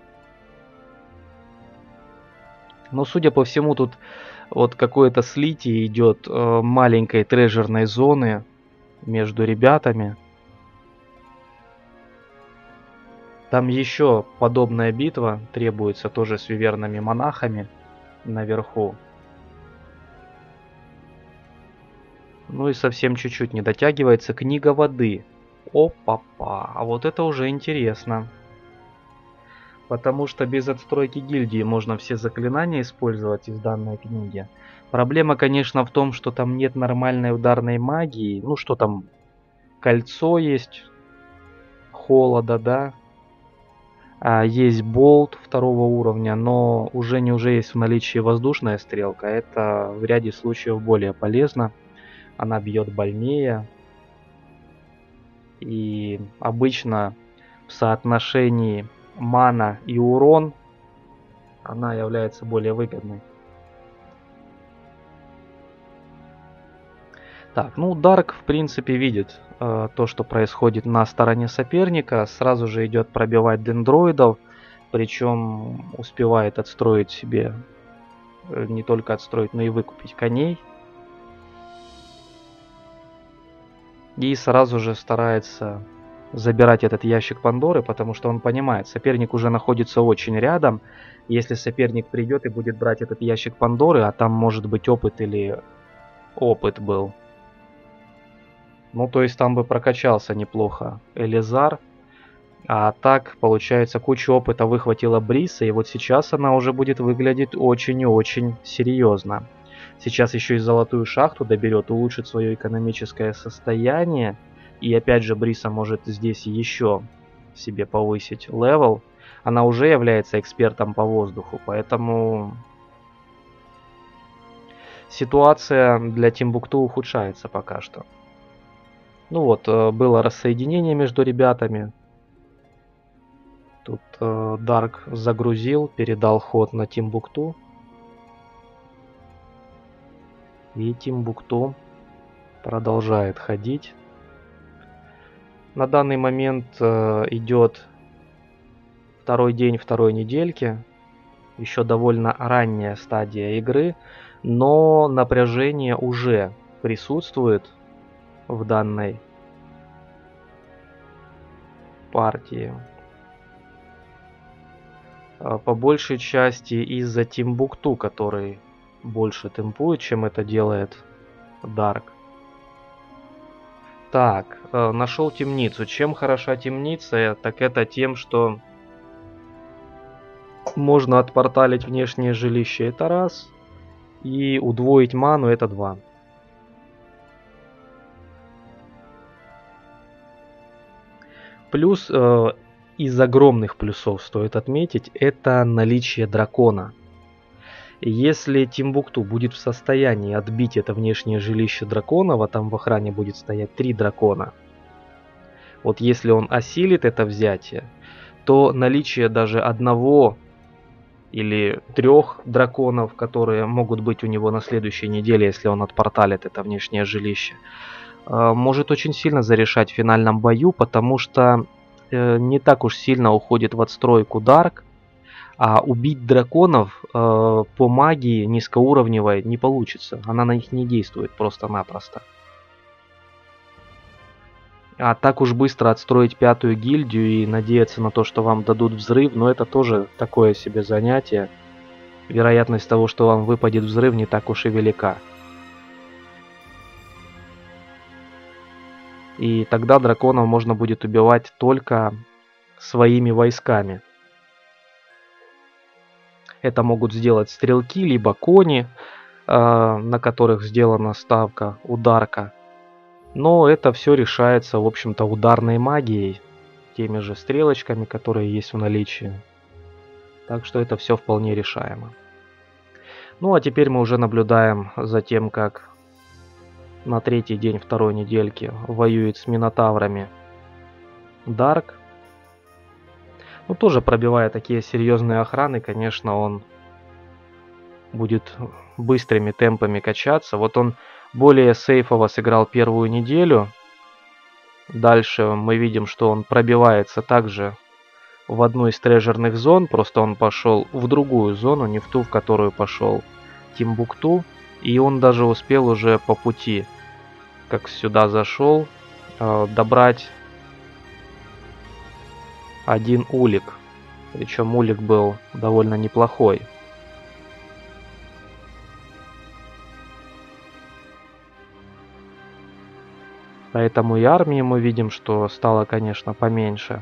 Но, судя по всему, тут вот какое-то слитие идет маленькой трежерной зоны между ребятами. Там еще подобная битва требуется тоже с виверными монахами наверху. Ну и совсем чуть-чуть не дотягивается книга воды. Опа-па, а вот это уже интересно. Потому что без отстройки гильдии можно все заклинания использовать из данной книги. Проблема, конечно, в том, что там нет нормальной ударной магии. Ну что там, кольцо есть, холода, да. Есть болт 2-го уровня, но уже есть в наличии воздушная стрелка. Это в ряде случаев более полезно. Она бьет больнее. И обычно в соотношении мана и урон она является более выгодной. Так, ну Дарк в принципе видит то, что происходит на стороне соперника. Сразу же идет пробивать дендроидов. Причем успевает отстроить себе, не только отстроить, но и выкупить коней. И сразу же старается забирать этот ящик Пандоры, потому что он понимает, соперник уже находится очень рядом. Если соперник придет и будет брать этот ящик Пандоры, а там может быть опыт или опыт был. Ну, то есть там бы прокачался неплохо Элизар. А так, получается, кучу опыта выхватила Бриса, и вот сейчас она уже будет выглядеть очень и очень серьезно. Сейчас еще и золотую шахту доберет, улучшит свое экономическое состояние. И опять же, Бриса может здесь еще себе повысить левел. Она уже является экспертом по воздуху, поэтому ситуация для Тимбукту ухудшается пока что. Ну вот, было рассоединение между ребятами. Тут Дарк загрузил, передал ход на Тимбукту. И Тимбукту продолжает ходить. На данный момент идет второй день второй недельки. Еще довольно ранняя стадия игры, но напряжение уже присутствует в данной партии. По большей части из-за Тимбукту, который больше темпует, чем это делает Дарк. Так, нашел темницу. Чем хороша темница? Так это тем, что можно отпорталить внешнее жилище, это раз. И удвоить ману, это 2. Плюс из огромных плюсов стоит отметить, это наличие дракона. Если Тимбукту будет в состоянии отбить это внешнее жилище драконов, а там в охране будет стоять 3 дракона, вот если он осилит это взятие, то наличие даже одного или 3 драконов, которые могут быть у него на следующей неделе, если он отпорталит это внешнее жилище, может очень сильно зарешать в финальном бою, потому что не так уж сильно уходит в отстройку Дарк, а убить драконов по магии низкоуровневой не получится. Она на них не действует просто-напросто. А так уж быстро отстроить 5-ю гильдию и надеяться на то, что вам дадут взрыв, но это тоже такое себе занятие. Вероятность того, что вам выпадет взрыв, не так уж и велика. И тогда драконов можно будет убивать только своими войсками. Это могут сделать стрелки, либо кони, на которых сделана ставка ударка. Но это все решается, в общем-то, ударной магией, теми же стрелочками, которые есть в наличии. Так что это все вполне решаемо. Ну а теперь мы уже наблюдаем за тем, как на 3-й день 2-й недельки воюет с минотаврами Дарк. Ну, тоже пробивая такие серьезные охраны, конечно, он будет быстрыми темпами качаться. Вот он более сейфово сыграл 1-ю неделю. Дальше мы видим, что он пробивается также в одну из трежерных зон. Просто он пошел в другую зону, не в ту, в которую пошел Тимбукту. И он даже успел уже по пути, как сюда зашел, добрать 1 улик. Причем улик был довольно неплохой. Поэтому и армии мы видим, что стало, конечно, поменьше.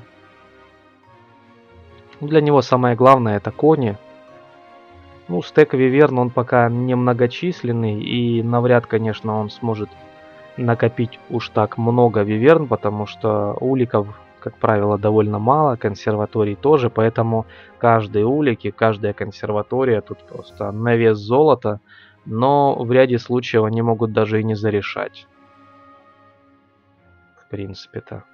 Для него самое главное это кони. Ну, стек Виверн, он пока немногочисленный, и навряд, конечно, он сможет накопить уж так много Виверн, потому что уликов, как правило, довольно мало, консерваторий тоже, поэтому каждый улик и каждая консерватория тут просто на вес золота, но в ряде случаев они могут даже и не зарешать. В принципе-то.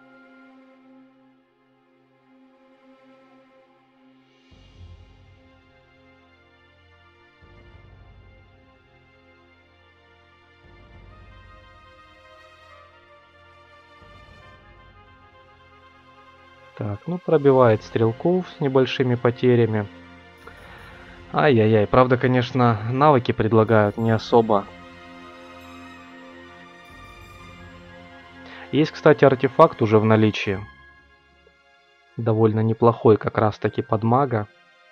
Так, ну пробивает стрелков с небольшими потерями. Ай-яй-яй, правда, конечно, навыки предлагают не особо. Есть, кстати, артефакт уже в наличии. Довольно неплохой, как раз таки под мага.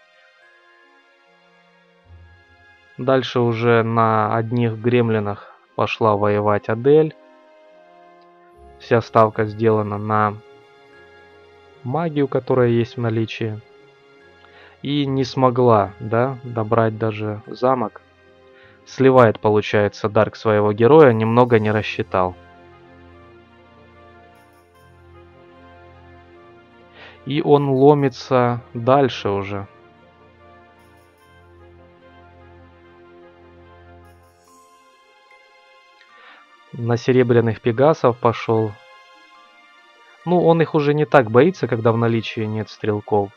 Дальше уже на одних гремлинах пошла воевать Адель. Вся ставка сделана на магию, которая есть в наличии. И не смогла, да, добрать даже замок. Сливает, получается, Дарк своего героя, немного не рассчитал. И он ломится дальше уже. На серебряных пегасов пошел. Ну, он их уже не так боится, когда в наличии нет стрелков.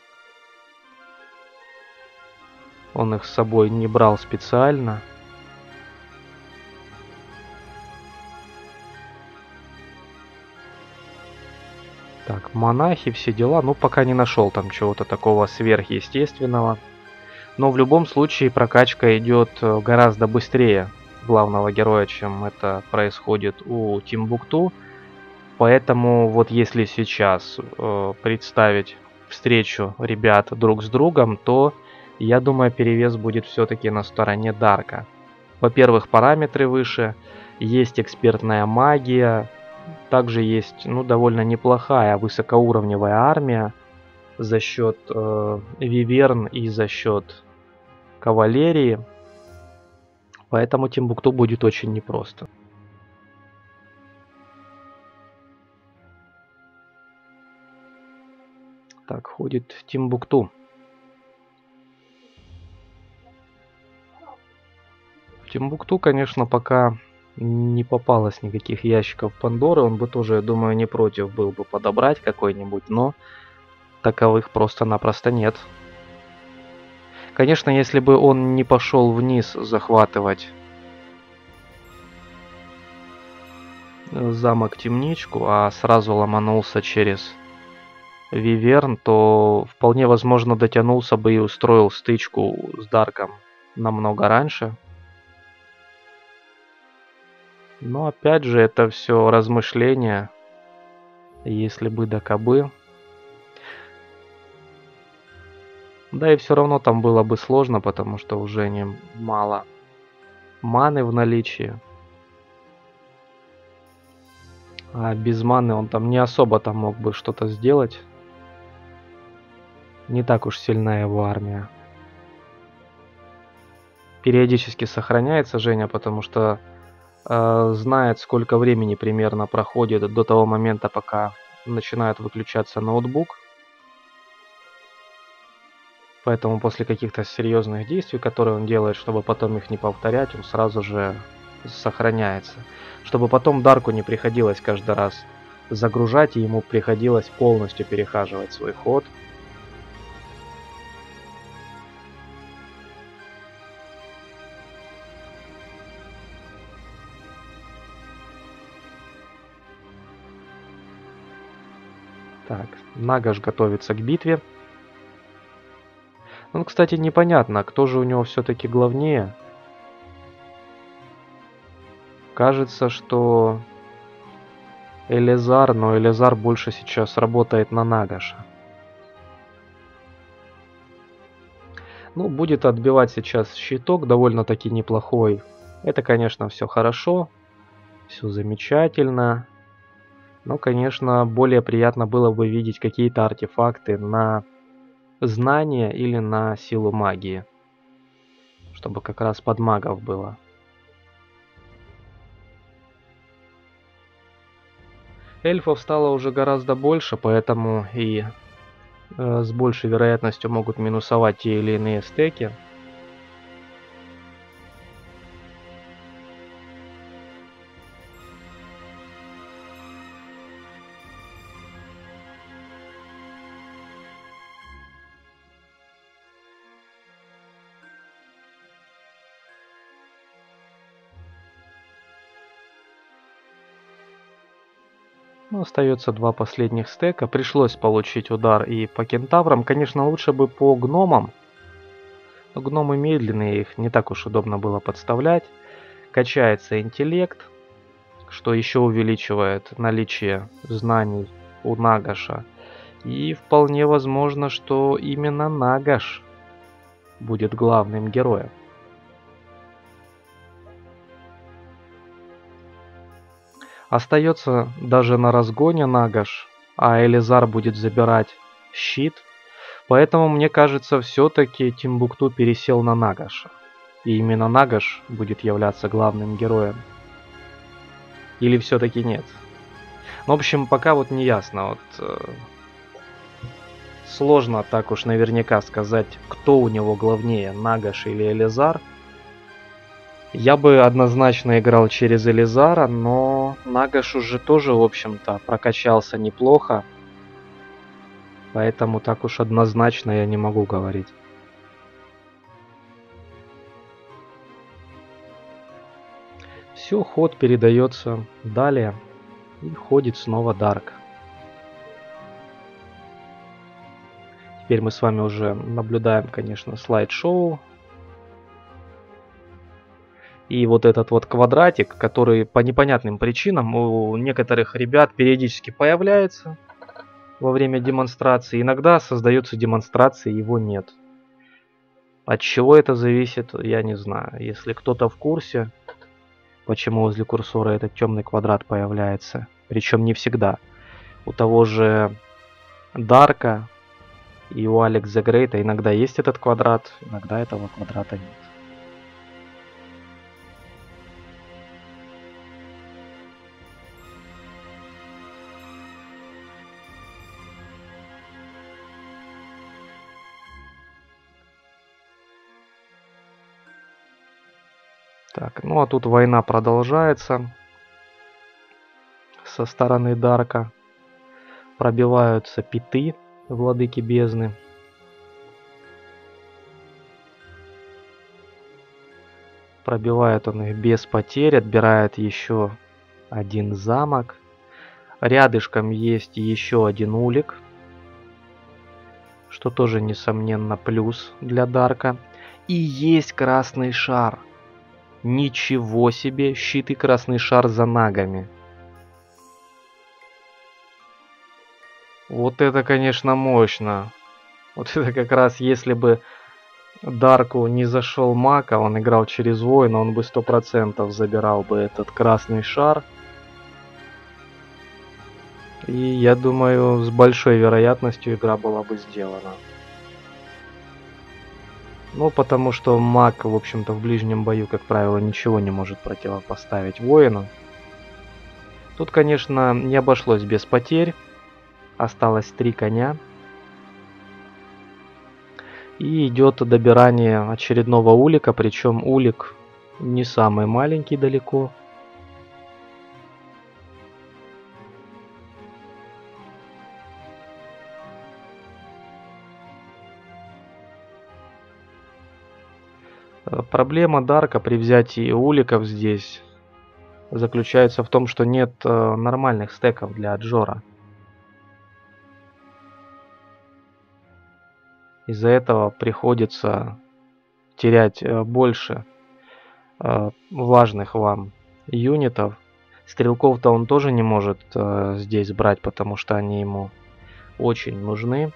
Он их с собой не брал специально. Так, монахи, все дела. Ну, пока не нашел там чего-то такого сверхъестественного. Но в любом случае прокачка идет гораздо быстрее главного героя, чем это происходит у Тимбукту. Поэтому вот если сейчас представить встречу ребят друг с другом, то я думаю, перевес будет все-таки на стороне Дарка. Во-первых, параметры выше, есть экспертная магия, также есть довольно неплохая высокоуровневая армия за счет виверн и за счет кавалерии. Поэтому Тимбукту будет очень непросто. Так, ходит Тимбукту. В Тимбукту, конечно, пока не попалось никаких ящиков Пандоры. Он бы тоже, я думаю, не против был бы подобрать какой-нибудь, но таковых просто-напросто нет. Конечно, если бы он не пошел вниз захватывать замок Темничку, а сразу ломанулся через Виверн, то вполне возможно дотянулся бы и устроил стычку с Дарком намного раньше. Но опять же, это все размышления. Если бы да кабы. Да и все равно там было бы сложно, потому что уже мало маны в наличии. А без маны он там не особо там мог бы что-то сделать. Не так уж сильна его армия. Периодически сохраняется Женя, потому что знает, сколько времени примерно проходит до того момента, пока начинает выключаться ноутбук. Поэтому после каких-то серьезных действий, которые он делает, чтобы потом их не повторять, он сразу же сохраняется. Чтобы потом Дарку не приходилось каждый раз загружать, и ему приходилось полностью перехаживать свой ход. Так, Нагаш готовится к битве. Ну, кстати, непонятно, кто же у него все-таки главнее. Кажется, что Элизар, но Элизар больше сейчас работает на Нагаша. Ну, будет отбивать сейчас щиток, довольно-таки неплохой. Это, конечно, все хорошо, все замечательно. Но, конечно, более приятно было бы видеть какие-то артефакты на знание или на силу магии. Чтобы как раз под магов было. Эльфов стало уже гораздо больше, поэтому и с большей вероятностью могут минусовать те или иные стеки. Ну, остается два последних стека. Пришлось получить удар и по кентаврам. Конечно, лучше бы по гномам. Но гномы медленные, их не так уж удобно было подставлять. Качается интеллект, что еще увеличивает наличие знаний у Нагаша. И вполне возможно, что именно Нагаш будет главным героем. Остается даже на разгоне Нагаш а Элизар будет забирать щит. Поэтому, мне кажется, все-таки Тимбукту пересел на Нагаша. И именно Нагаш будет являться главным героем. Или все-таки нет? Ну, в общем, пока вот не ясно. Сложно так уж наверняка сказать, кто у него главнее, Нагаш или Элизар. Я бы однозначно играл через Элизара, но Нагаш уже тоже, в общем-то, прокачался неплохо. Поэтому так уж однозначно я не могу говорить. Все, ход передается далее. И ходит снова Дарк. Теперь мы с вами уже наблюдаем, конечно, слайд-шоу. И вот этот вот квадратик, который по непонятным причинам у некоторых ребят периодически появляется во время демонстрации. Иногда создается демонстрация, его нет. От чего это зависит, я не знаю. Если кто-то в курсе, почему возле курсора этот темный квадрат появляется, причем не всегда. У того же Дарка и у Алекс the Great иногда есть этот квадрат, иногда этого квадрата нет. Так, ну а тут война продолжается со стороны Дарка. Пробиваются питы, владыки бездны. Пробивает он их без потерь, отбирает еще один замок. Рядышком есть еще один улик, что тоже, несомненно, плюс для Дарка. И есть красный шар. Ничего себе, щит и красный шар за нагами. Вот это, конечно, мощно. Вот это как раз, если бы Дарку не зашел маг, а он играл через воина, он бы 100% забирал бы этот красный шар. И я думаю, с большой вероятностью игра была бы сделана. Ну, потому что маг, в общем-то, в ближнем бою, как правило, ничего не может противопоставить воину. Тут, конечно, не обошлось без потерь. Осталось 3 коня. И идет добирание очередного улика, причем улик не самый маленький далеко. Проблема Дарка при взятии уликов здесь заключается в том, что нет нормальных стеков для Джора. Из-за этого приходится терять больше важных вам юнитов. Стрелков-то он тоже не может здесь брать, потому что они ему очень нужны.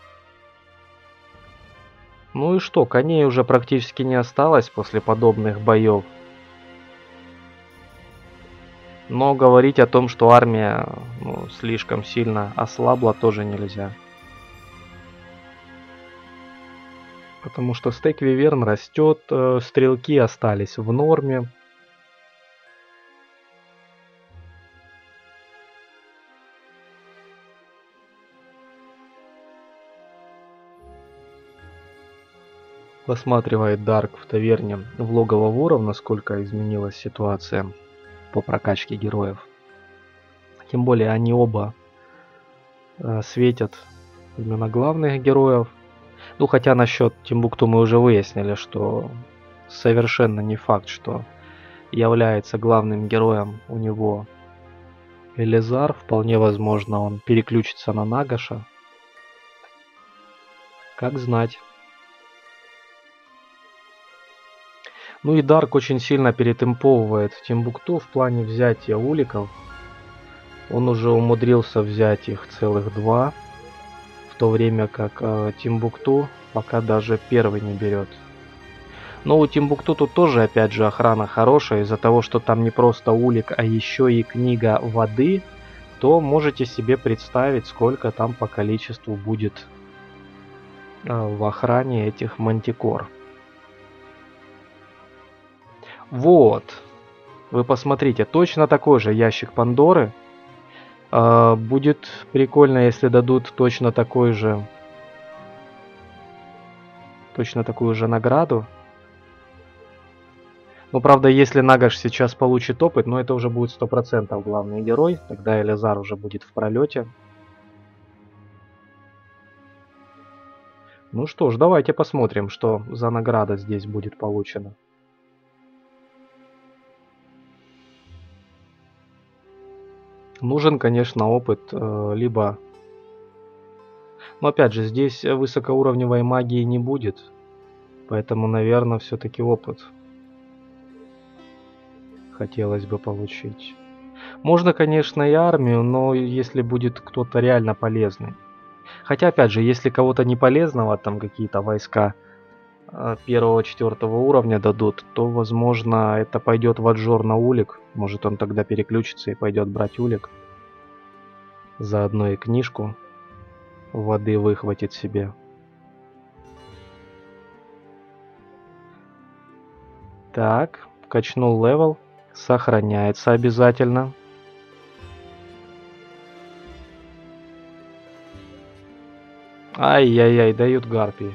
Ну и что, коней уже практически не осталось после подобных боев. Но говорить о том, что армия слишком сильно ослабла, тоже нельзя. Потому что стек Виверн растет, стрелки остались в норме. Посматривает Дарк в таверне в логово воров, насколько изменилась ситуация по прокачке героев. Тем более они оба светят именно главных героев. Ну, хотя насчет Тимбукту мы уже выяснили, что совершенно не факт, что является главным героем у него Элизар. Вполне возможно, он переключится на Нагаша. Как знать. Ну и Дарк очень сильно перетемповывает Тимбукту в плане взятия уликов. Он уже умудрился взять их целых 2. В то время как Тимбукту пока даже первый не берет. Но у Тимбукту тут тоже опять же охрана хорошая, из-за того, что там не просто улик, а еще и книга воды. то можете себе представить, сколько там по количеству будет в охране этих мантикор. Вот. Вы посмотрите, точно такой же ящик Пандоры. Будет прикольно, если дадут точно такую же награду. Ну, правда, если Нагаш сейчас получит опыт, но это уже будет 100% главный герой. Тогда Элизар уже будет в пролете. Ну что ж, давайте посмотрим, что за награда здесь будет получена. Нужен, конечно, опыт, либо... Но опять же, здесь высокоуровневой магии не будет. Поэтому, наверное, все-таки опыт хотелось бы получить. Можно, конечно, и армию, но если будет кто-то реально полезный. Хотя, опять же, если кого-то не полезного, там какие-то войска 1-4 уровня дадут, то, возможно, это пойдет в отжор на улик. Может, он тогда переключится и пойдет брать улик. Заодно и книжку воды выхватит себе. Так, качнул левел. Сохраняется обязательно. Ай-яй-яй, дают гарпии.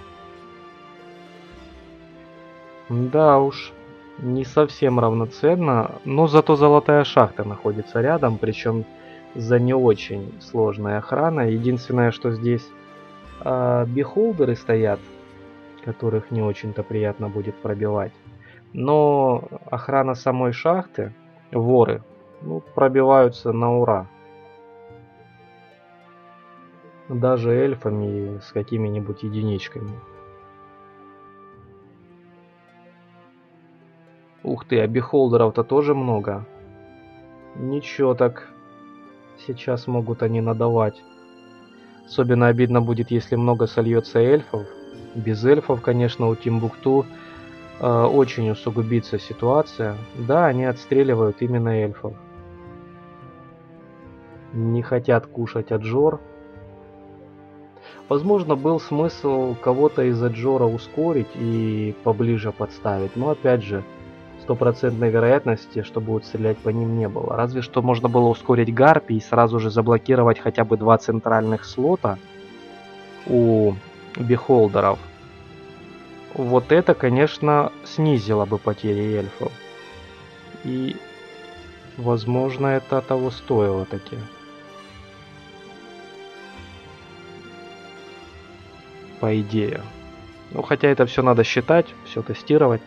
Да уж, не совсем равноценно, но зато золотая шахта находится рядом, причем за не очень сложной охраной. Единственное, что здесь бихолдеры стоят, которых не очень-то приятно будет пробивать. Но охрана самой шахты, воры, ну, пробиваются на ура. Даже эльфами с какими-нибудь единичками. Ух ты, а бихолдеров-то тоже много. Ничего так. Сейчас могут они надавать. Особенно обидно будет, если много сольется эльфов. Без эльфов, конечно, у Тимбукту очень усугубится ситуация. Да, они отстреливают именно эльфов. Не хотят кушать Аджор. Возможно, был смысл кого-то из Аджора ускорить и поближе подставить. Но опять же, стопроцентной вероятности, что будут стрелять по ним, не было. Разве что можно было ускорить гарпи и сразу же заблокировать хотя бы 2 центральных слота у бихолдеров. Вот это, конечно, снизило бы потери эльфов. И, возможно, это того стоило таки. По идее. Ну, хотя это все надо считать, все тестировать.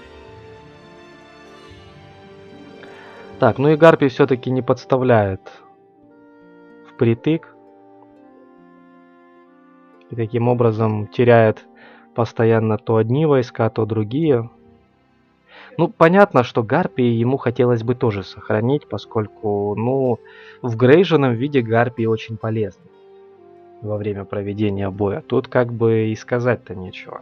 Так, ну и гарпий все-таки не подставляет впритык. И таким образом теряет постоянно то одни войска, то другие. Ну, понятно, что гарпии ему хотелось бы тоже сохранить, поскольку, ну, в грейженном виде гарпии очень полезны во время проведения боя. Тут как бы и сказать-то нечего.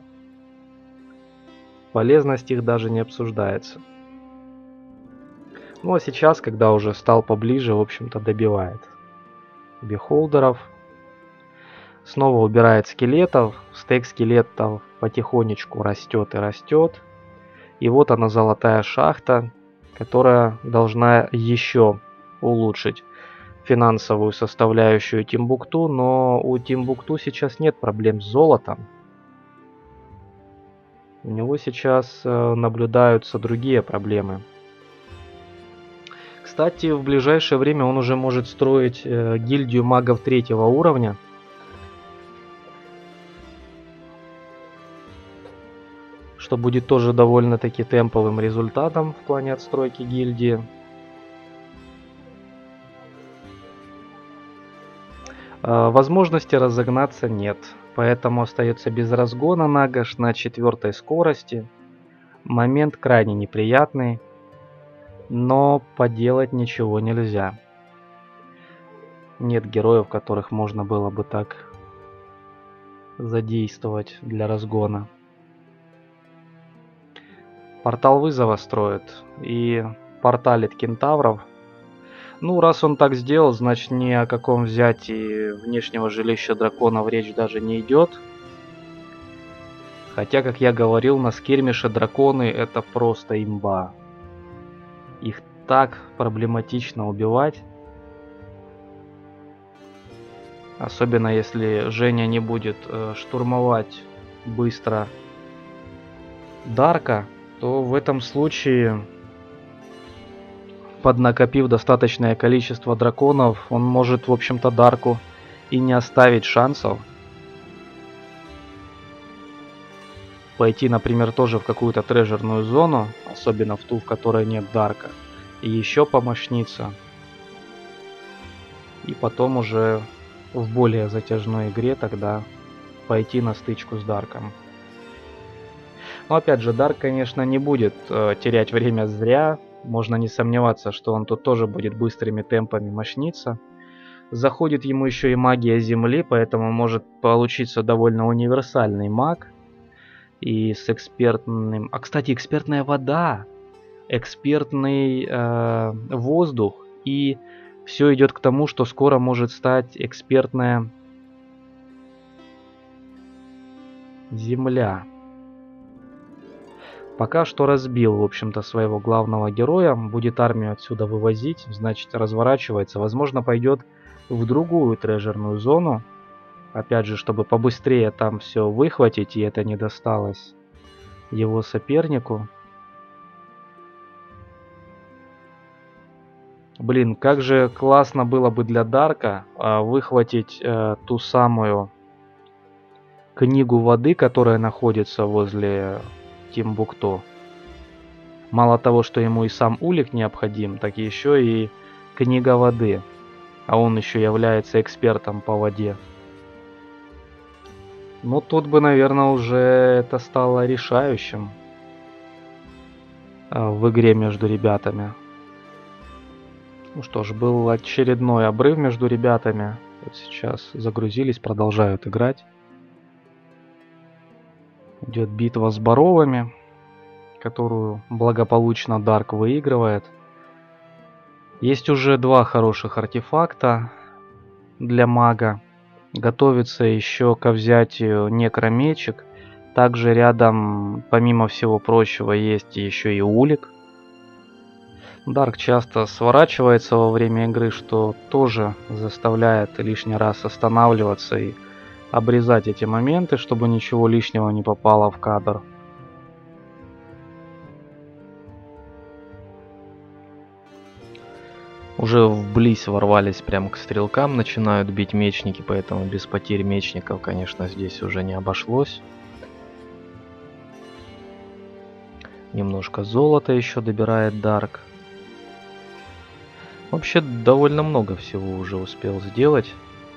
Полезность их даже не обсуждается. Ну а сейчас, когда уже стал поближе, в общем-то добивает бихолдеров. Снова убирает скелетов. Стейк скелетов потихонечку растет и растет. И вот она, золотая шахта, которая должна еще улучшить финансовую составляющую Тимбукту, но у Тимбукту сейчас нет проблем с золотом. У него сейчас наблюдаются другие проблемы. Кстати, в ближайшее время он уже может строить гильдию магов 3-го уровня. Что будет тоже довольно-таки темповым результатом в плане отстройки гильдии. Возможности разогнаться нет, поэтому остается без разгона Нагаш на 4-й скорости. Момент крайне неприятный, но поделать ничего нельзя. Нет героев, которых можно было бы так задействовать для разгона. Портал вызова строит и порталит кентавров. Ну, раз он так сделал, значит ни о каком взятии внешнего жилища драконов речь даже не идет. Хотя, как я говорил, на скирмише драконы это просто имба. Их так проблематично убивать. Особенно если Женя не будет штурмовать быстро Дарка, то в этом случае, поднакопив достаточное количество драконов, он может, в общем-то, Дарку и не оставить шансов пойти, например, тоже в какую-то трежерную зону, особенно в ту, в которой нет Дарка, и еще помощниться. И потом уже в более затяжной игре тогда пойти на стычку с Дарком. Но опять же, Дарк, конечно, не будет терять время зря. Можно не сомневаться, что он тут тоже будет быстрыми темпами мощниться. Заходит ему еще и магия Земли, поэтому может получиться довольно универсальный маг. И с экспертным... А, кстати, экспертная вода, экспертный воздух. И все идет к тому, что скоро может стать экспертная земля. Пока что разбил, в общем-то, своего главного героя. Будет армию отсюда вывозить, значит, разворачивается. Возможно, пойдет в другую трежерную зону. Опять же, чтобы побыстрее там все выхватить, и это не досталось его сопернику. Блин, как же классно было бы для Дарка выхватить ту самую книгу воды, которая находится возле Тимбукту. Мало того, что ему и сам улик необходим, так еще и книга воды. А он еще является экспертом по воде. Ну, тут бы, наверное, уже это стало решающим в игре между ребятами. Ну что ж, был очередной обрыв между ребятами. Вот сейчас загрузились, продолжают играть. Идет битва с Боровыми, которую благополучно Дарк выигрывает. Есть уже два хороших артефакта для мага. Готовится еще ко взятию некромечик. Также рядом, помимо всего прочего, есть еще и улик. Дарк часто сворачивается во время игры, что тоже заставляет лишний раз останавливаться и обрезать эти моменты, чтобы ничего лишнего не попало в кадр. Уже вблизь ворвались прямо к стрелкам, начинают бить мечники, поэтому без потерь мечников, конечно, здесь уже не обошлось. Немножко золота еще добирает Дарк. Вообще довольно много всего уже успел сделать.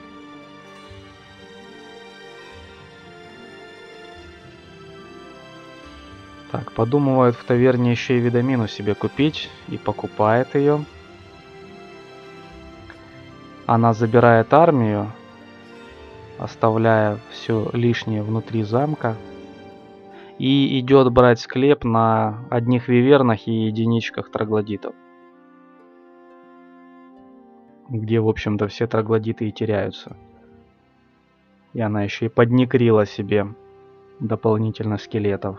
Так, подумывает в таверне еще и видамину себе купить и покупает ее. Она забирает армию, оставляя все лишнее внутри замка. И идет брать склеп на одних вивернах и единичках троглодитов. Где, в общем-то, все троглодиты и теряются. И она еще и поднекрила себе дополнительно скелетов.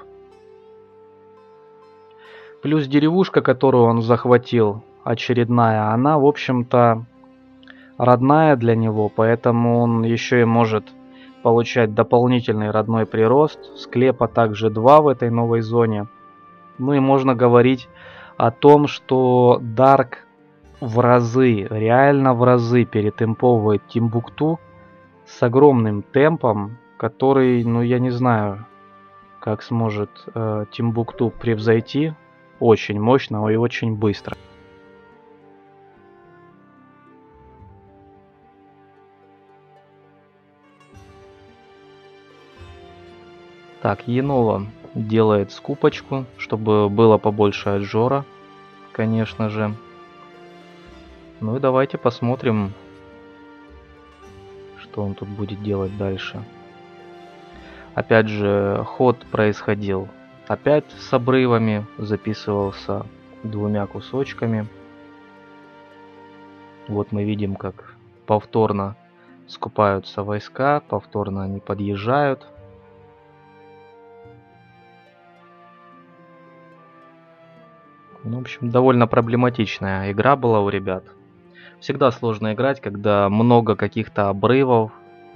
Плюс деревушка, которую он захватил, очередная, она, в общем-то, родная для него, поэтому он еще и может получать дополнительный родной прирост. Склепа также 2 в этой новой зоне. Ну и можно говорить о том, что Дарк в разы, реально в разы перетемповывает Тимбукту с огромным темпом, который, ну я не знаю, как сможет Тимбукту превзойти. Очень мощно и очень быстро. Так, Енова делает скупочку, чтобы было побольше отжора, конечно же. Ну и давайте посмотрим, что он тут будет делать дальше. Опять же, ход происходил опять с обрывами, записывался 2 кусочками. Вот мы видим, как повторно скупаются войска, повторно они подъезжают. Ну, в общем, довольно проблематичная игра была у ребят. Всегда сложно играть, когда много каких-то обрывов,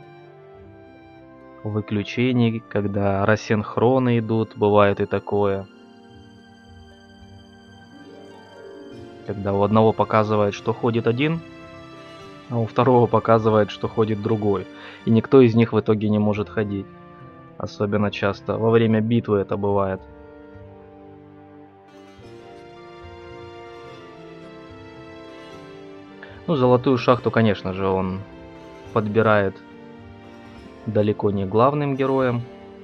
выключений, когда рассинхроны идут, бывает и такое. Когда у одного показывает, что ходит один, а у второго показывает, что ходит другой. И никто из них в итоге не может ходить. Особенно часто во время битвы это бывает. Ну, золотую шахту, конечно же, он подбирает далеко не главным героем.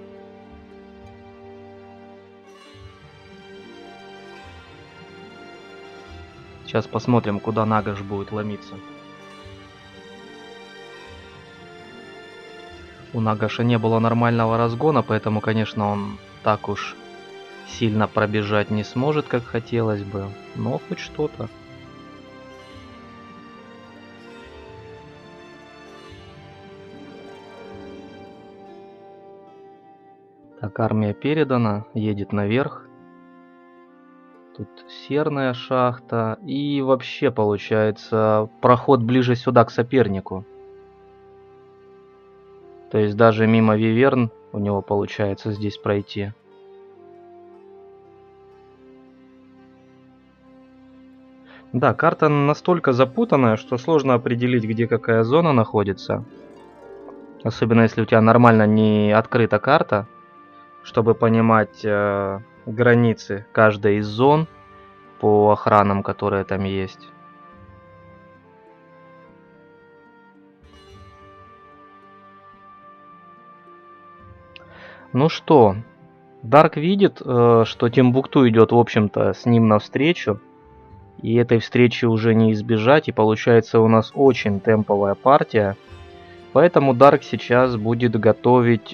Сейчас посмотрим, куда Нагаш будет ломиться. У Нагаша не было нормального разгона, поэтому, конечно, он так уж сильно пробежать не сможет, как хотелось бы. Но хоть что-то. Так, армия передана, едет наверх. Тут серная шахта. И вообще, получается, проход ближе сюда, к сопернику. То есть даже мимо Виверн у него получается здесь пройти. Да, карта настолько запутанная, что сложно определить, где какая зона находится. Особенно если у тебя нормально не открыта карта, чтобы понимать границы каждой из зон по охранам, которые там есть. Ну что, Дарк видит, что Тимбукту идет, в общем-то, с ним навстречу. И этой встречи уже не избежать, и получается у нас очень темповая партия. Поэтому Дарк сейчас будет готовить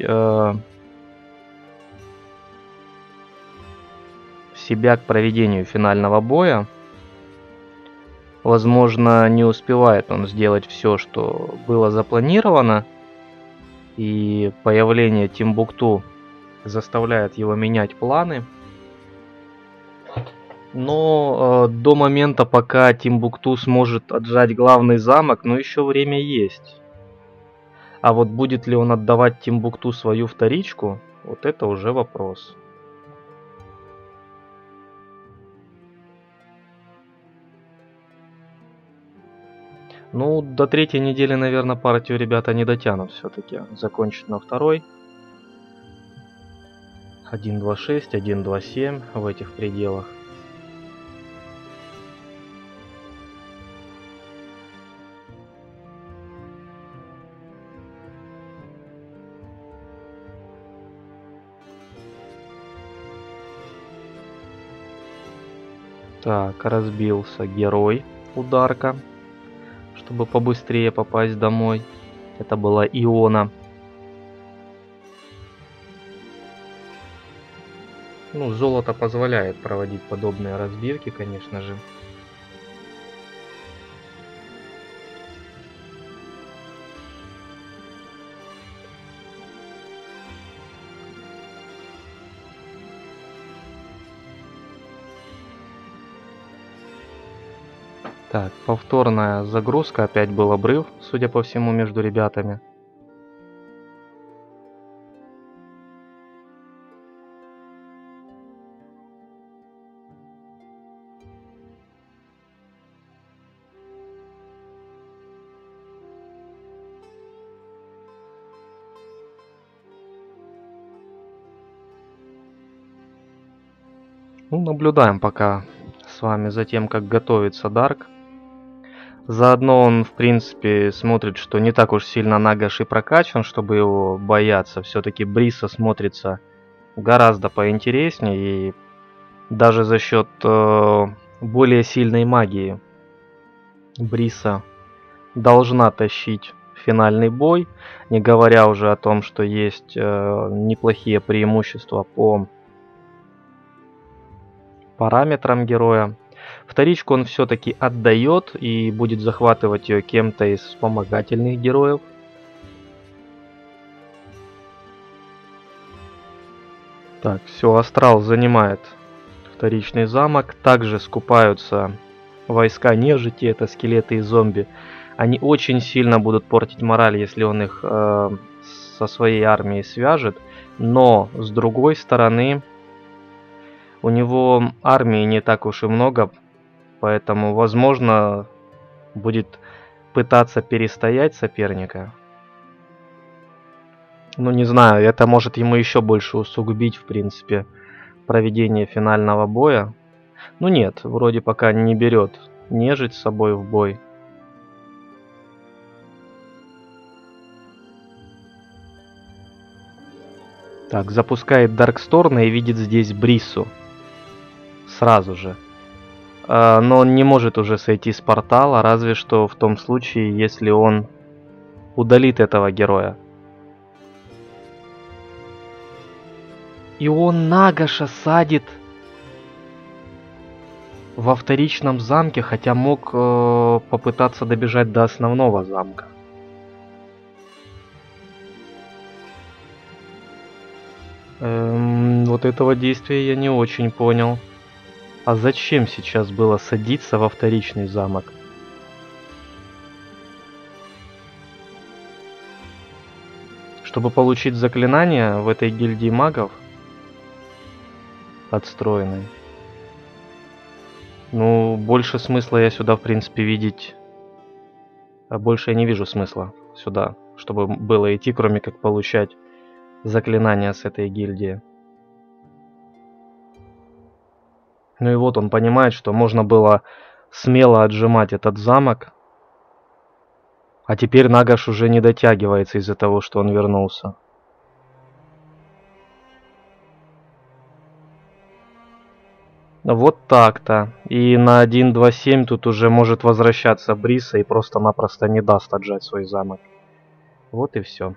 себя к проведению финального боя. Возможно, не успевает он сделать все, что было запланировано. И появление Тимбукту заставляет его менять планы. Но до момента, пока Тимбукту сможет отжать главный замок, но еще время есть. А вот будет ли он отдавать Тимбукту свою вторичку, вот это уже вопрос. Ну, до третьей недели, наверное, партию ребята не дотянут все-таки. Закончить на второй. 1.26, 1.27 в этих пределах. Так, разбился герой у Дарка, чтобы побыстрее попасть домой. Это была Иона. Ну, золото позволяет проводить подобные разбивки, конечно же. Так, повторная загрузка, опять был обрыв, судя по всему, между ребятами. Ну, наблюдаем пока с вами за тем, как готовится Дарк. Заодно он, в принципе, смотрит, что не так уж сильно Нагаш и прокачан, чтобы его бояться. Все-таки Бриса смотрится гораздо поинтереснее, и даже за счет более сильной магии Бриса должна тащить финальный бой, не говоря уже о том, что есть неплохие преимущества по параметрам героя. Вторичку он все-таки отдает и будет захватывать ее кем-то из вспомогательных героев. Так, все, Астрал занимает вторичный замок. Также скупаются войска нежити, это скелеты и зомби. Они очень сильно будут портить мораль, если он их со своей армией свяжет. Но, с другой стороны, у него армии не так уж и много, поэтому, возможно, будет пытаться перестоять соперника. Ну, не знаю, это может ему еще больше усугубить, в принципе, проведение финального боя. Ну нет, вроде пока не берет нежить с собой в бой. Так, запускает Дарксторна и видит здесь Бриссу. Сразу же. Но он не может уже сойти с портала, разве что в том случае, если он удалит этого героя. И он Нагаша садит во вторичном замке, хотя мог попытаться добежать до основного замка. Вот этого действия я не очень понял. А зачем сейчас было садиться во вторичный замок? Чтобы получить заклинания в этой гильдии магов отстроенной. Ну, больше смысла я сюда, в принципе, видеть... А больше я не вижу смысла сюда, чтобы было идти, кроме как получать заклинания с этой гильдии. Ну и вот он понимает, что можно было смело отжимать этот замок. А теперь Нагаш уже не дотягивается из-за того, что он вернулся. Вот так-то. И на 1.2.7 тут уже может возвращаться Бриса и просто-напросто не даст отжать свой замок. Вот и все.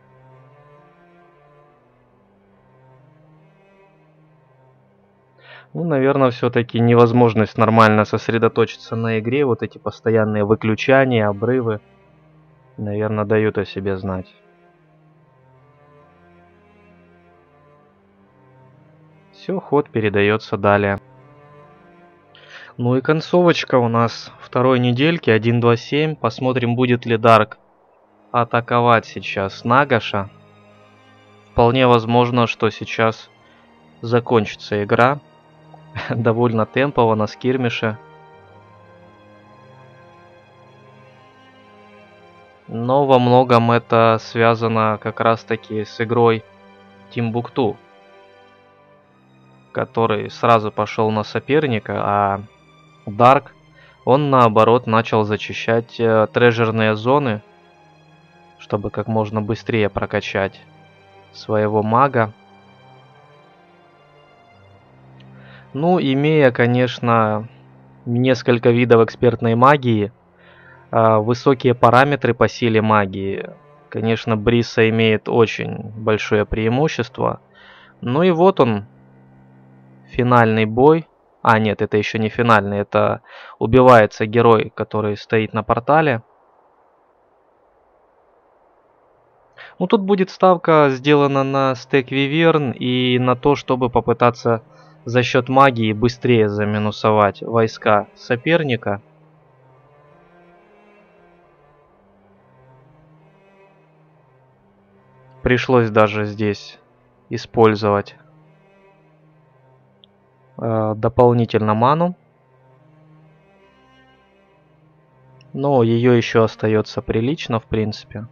Ну, наверное, все-таки невозможность нормально сосредоточиться на игре, вот эти постоянные выключания, обрывы, наверное, дают о себе знать. Все, ход передается далее. Ну и концовочка у нас второй недельки 1.2.7. Посмотрим, будет ли Дарк атаковать сейчас Нагаша. Вполне возможно, что сейчас закончится игра. Довольно темпово на скирмише. Но во многом это связано как раз таки с игрой Тимбукту, который сразу пошел на соперника, а Дарк, он наоборот начал зачищать трежерные зоны, чтобы как можно быстрее прокачать своего мага. Ну, имея, конечно, несколько видов экспертной магии, высокие параметры по силе магии, конечно, Бриса имеет очень большое преимущество. Ну и вот он, финальный бой. А, нет, это еще не финальный, это убивается герой, который стоит на портале. Ну, тут будет ставка сделана на стек Виверн и на то, чтобы попытаться за счет магии быстрее заминусовать войска соперника. Пришлось даже здесь использовать дополнительно ману. Но ее еще остается прилично, в принципе.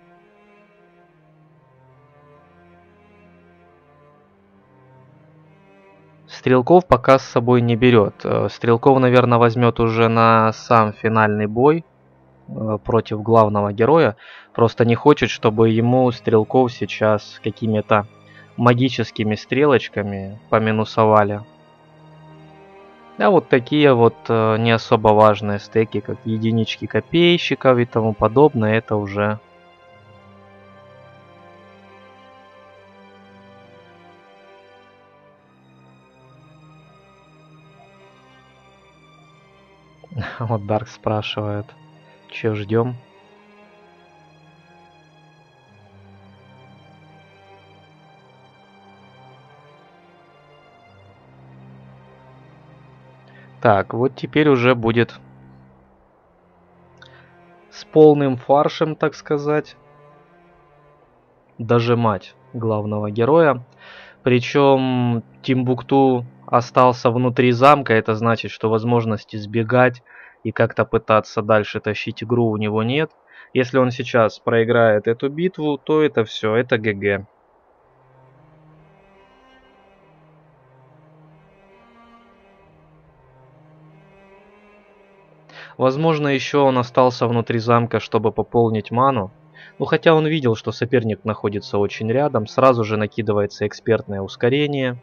Стрелков пока с собой не берет. Стрелков, наверное, возьмет уже на сам финальный бой против главного героя. Просто не хочет, чтобы ему Стрелков сейчас какими-то магическими стрелочками поминусовали. А вот такие вот не особо важные стеки, как единички копейщиков и тому подобное, это уже... Вот Дарк спрашивает, че ждем? Так, вот теперь уже будет с полным фаршем, так сказать, дожимать главного героя. Причем Тимбукту остался внутри замка, это значит, что возможности сбегать и как-то пытаться дальше тащить игру у него нет. Если он сейчас проиграет эту битву, то это все, это ГГ. Возможно, еще он остался внутри замка, чтобы пополнить ману. Ну, хотя он видел, что соперник находится очень рядом, сразу же накидывается экспертное ускорение.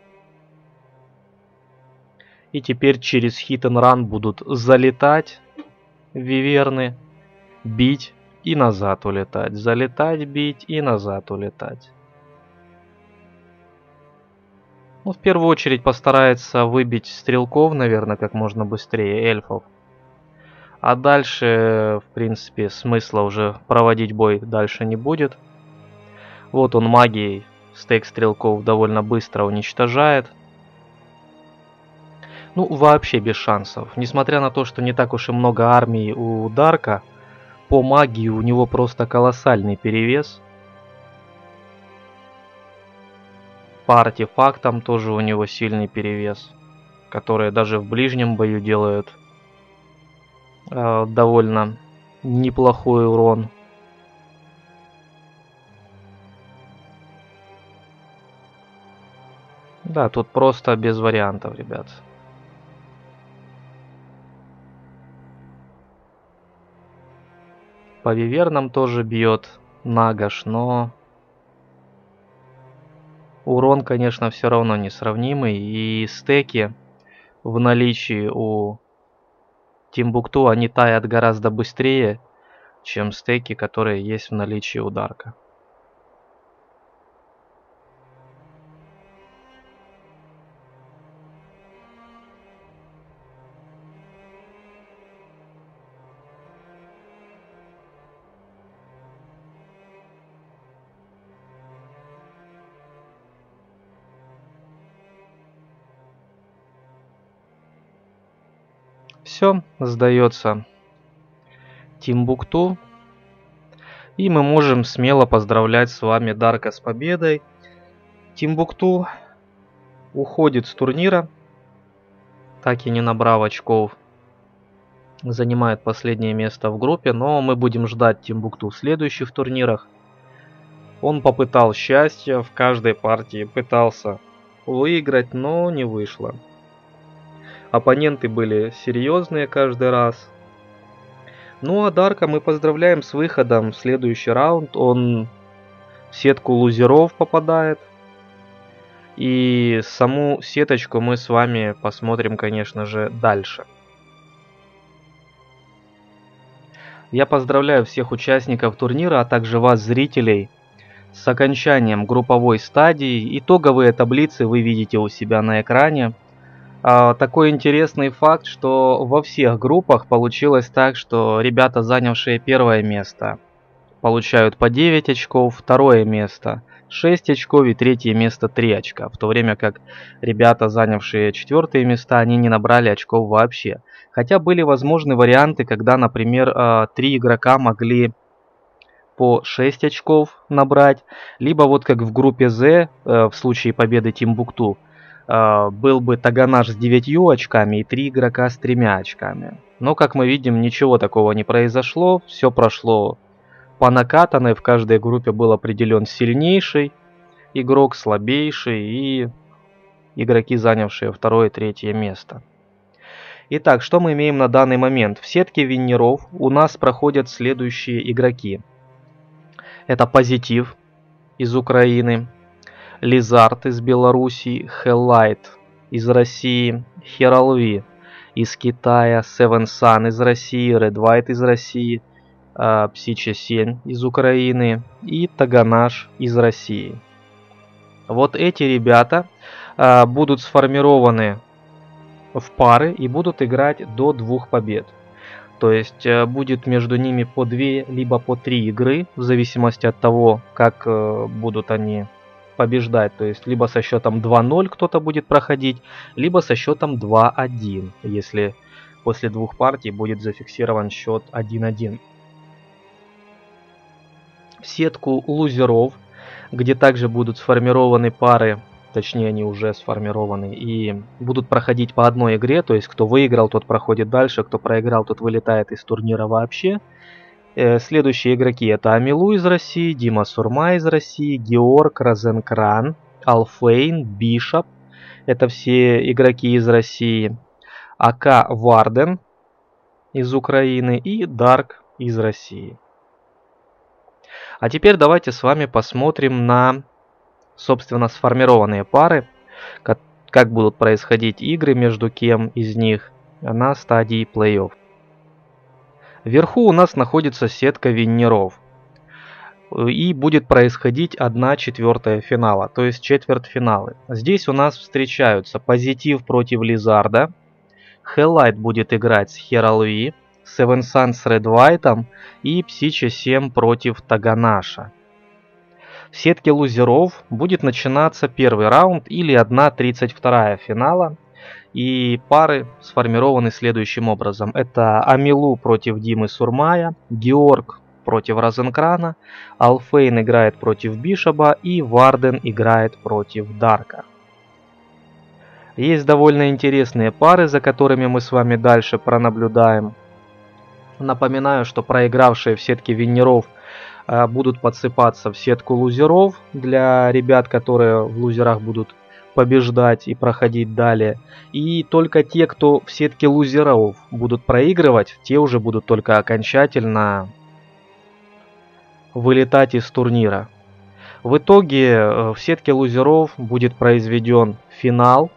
И теперь через hit and run будут залетать виверны, бить и назад улетать. Залетать, бить и назад улетать. Ну, в первую очередь постарается выбить стрелков, наверное, как можно быстрее, эльфов. А дальше, в принципе, смысла уже проводить бой дальше не будет. Вот он магией стейк стрелков довольно быстро уничтожает. Ну, вообще без шансов. Несмотря на то, что не так уж и много армии у Дарка, по магии у него просто колоссальный перевес. По артефактам тоже у него сильный перевес, которые даже в ближнем бою делают довольно неплохой урон. Да, тут просто без вариантов, ребят. По вивернам тоже бьет Нагаш, но урон, конечно, все равно несравнимый. И стеки в наличии у Тимбукту, они таят гораздо быстрее, чем стеки, которые есть в наличии у Дарка. Все, сдается Тимбукту. И мы можем смело поздравлять с вами Дарка с победой. Тимбукту уходит с турнира, так и не набрав очков. Занимает последнее место в группе, но мы будем ждать Тимбукту в следующих турнирах. Он попытал счастья, в каждой партии пытался выиграть, но не вышло. Оппоненты были серьезные каждый раз. Ну а Дарка мы поздравляем с выходом в следующий раунд. Он в сетку лузеров попадает. И саму сеточку мы с вами посмотрим, конечно же, дальше. Я поздравляю всех участников турнира, а также вас, зрителей, с окончанием групповой стадии. Итоговые таблицы вы видите у себя на экране. Такой интересный факт, что во всех группах получилось так, что ребята, занявшие первое место, получают по 9 очков, второе место 6 очков и третье место 3 очка. В то время как ребята, занявшие четвертые места, они не набрали очков вообще. Хотя были возможны варианты, когда, например, 3 игрока могли по 6 очков набрать, либо вот как в группе Z, в случае победы Тимбукту, был бы Таганаш с 9 очками и 3 игрока с 3 очками. Но, как мы видим, ничего такого не произошло, все прошло по накатанной, в каждой группе был определен сильнейший игрок, слабейший и игроки, занявшие второе и третье место. Итак, что мы имеем на данный момент? В сетке виннеров у нас проходят следующие игроки. Это Позитив из Украины, Лизард из Беларуси, Helllight из России, Heralvi из Китая, Seven Sun из России, Red White из России, Псича 7 из Украины и Таганаш из России. Вот эти ребята будут сформированы в пары и будут играть до 2 побед. То есть будет между ними по 2 либо по 3 игры, в зависимости от того, как будут они побеждать. То есть либо со счетом 2-0 кто-то будет проходить, либо со счетом 2-1, если после 2 партий будет зафиксирован счет 1-1. В сетку лузеров, где также будут сформированы пары, точнее они уже сформированы, и будут проходить по одной игре, то есть кто выиграл, тот проходит дальше, кто проиграл, тот вылетает из турнира вообще. Следующие игроки это Амилу из России, Дима Сурма из России, Георг Розенкран, Алфейн, Бишоп, это все игроки из России, АК Варден из Украины и Дарк из России. А теперь давайте с вами посмотрим на, собственно, сформированные пары, как будут происходить игры между кем из них на стадии плей-офф. Вверху у нас находится сетка виннеров. И будет происходить 1/4 финала, то есть четвертьфиналы. Здесь у нас встречаются Позитив против Лизарда, Helllight будет играть с Хералви, Seven Sun с Red White и Псича 7 против Таганаша. В сетке лузеров будет начинаться первый раунд или 1/32 финала. И пары сформированы следующим образом. Это Амилу против Димы Сурмая, Георг против Розенкрана, Алфейн играет против Бишоба и Варден играет против Дарка. Есть довольно интересные пары, за которыми мы с вами дальше пронаблюдаем. Напоминаю, что проигравшие в сетке виннеров будут подсыпаться в сетку лузеров для ребят, которые в лузерах будут побеждать и проходить далее. И только те, кто в сетке лузеров будут проигрывать, те уже будут только окончательно вылетать из турнира. В итоге в сетке лузеров будет произведен финал.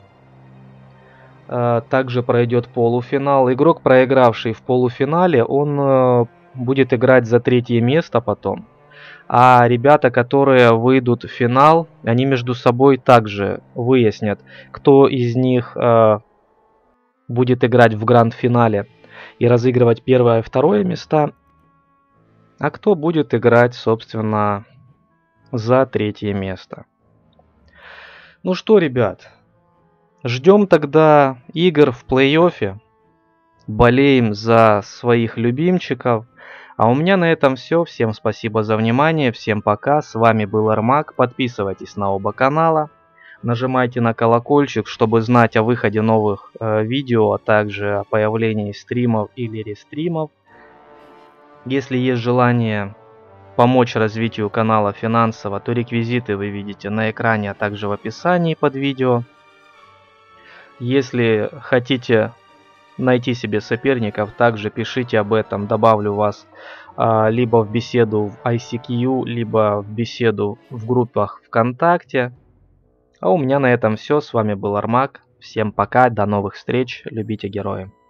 Также пройдет полуфинал. Игрок, проигравший в полуфинале, он будет играть за 3-е место потом. А ребята, которые выйдут в финал, они между собой также выяснят, кто из них будет играть в гранд-финале и разыгрывать 1-е и 2-е места, а кто будет играть, собственно, за 3-е место. Ну что, ребят, ждем тогда игр в плей-оффе, болеем за своих любимчиков. А у меня на этом все. Всем спасибо за внимание. Всем пока. С вами был Эрмак. Подписывайтесь на оба канала. Нажимайте на колокольчик, чтобы знать о выходе новых видео, а также о появлении стримов или рестримов. Если есть желание помочь развитию канала финансово, то реквизиты вы видите на экране, а также в описании под видео. Если хотите найти себе соперников, также пишите об этом, добавлю вас либо в беседу в ICQ, либо в беседу в группах ВКонтакте. А у меня на этом все. С вами был Армак. Всем пока, до новых встреч, любите героя.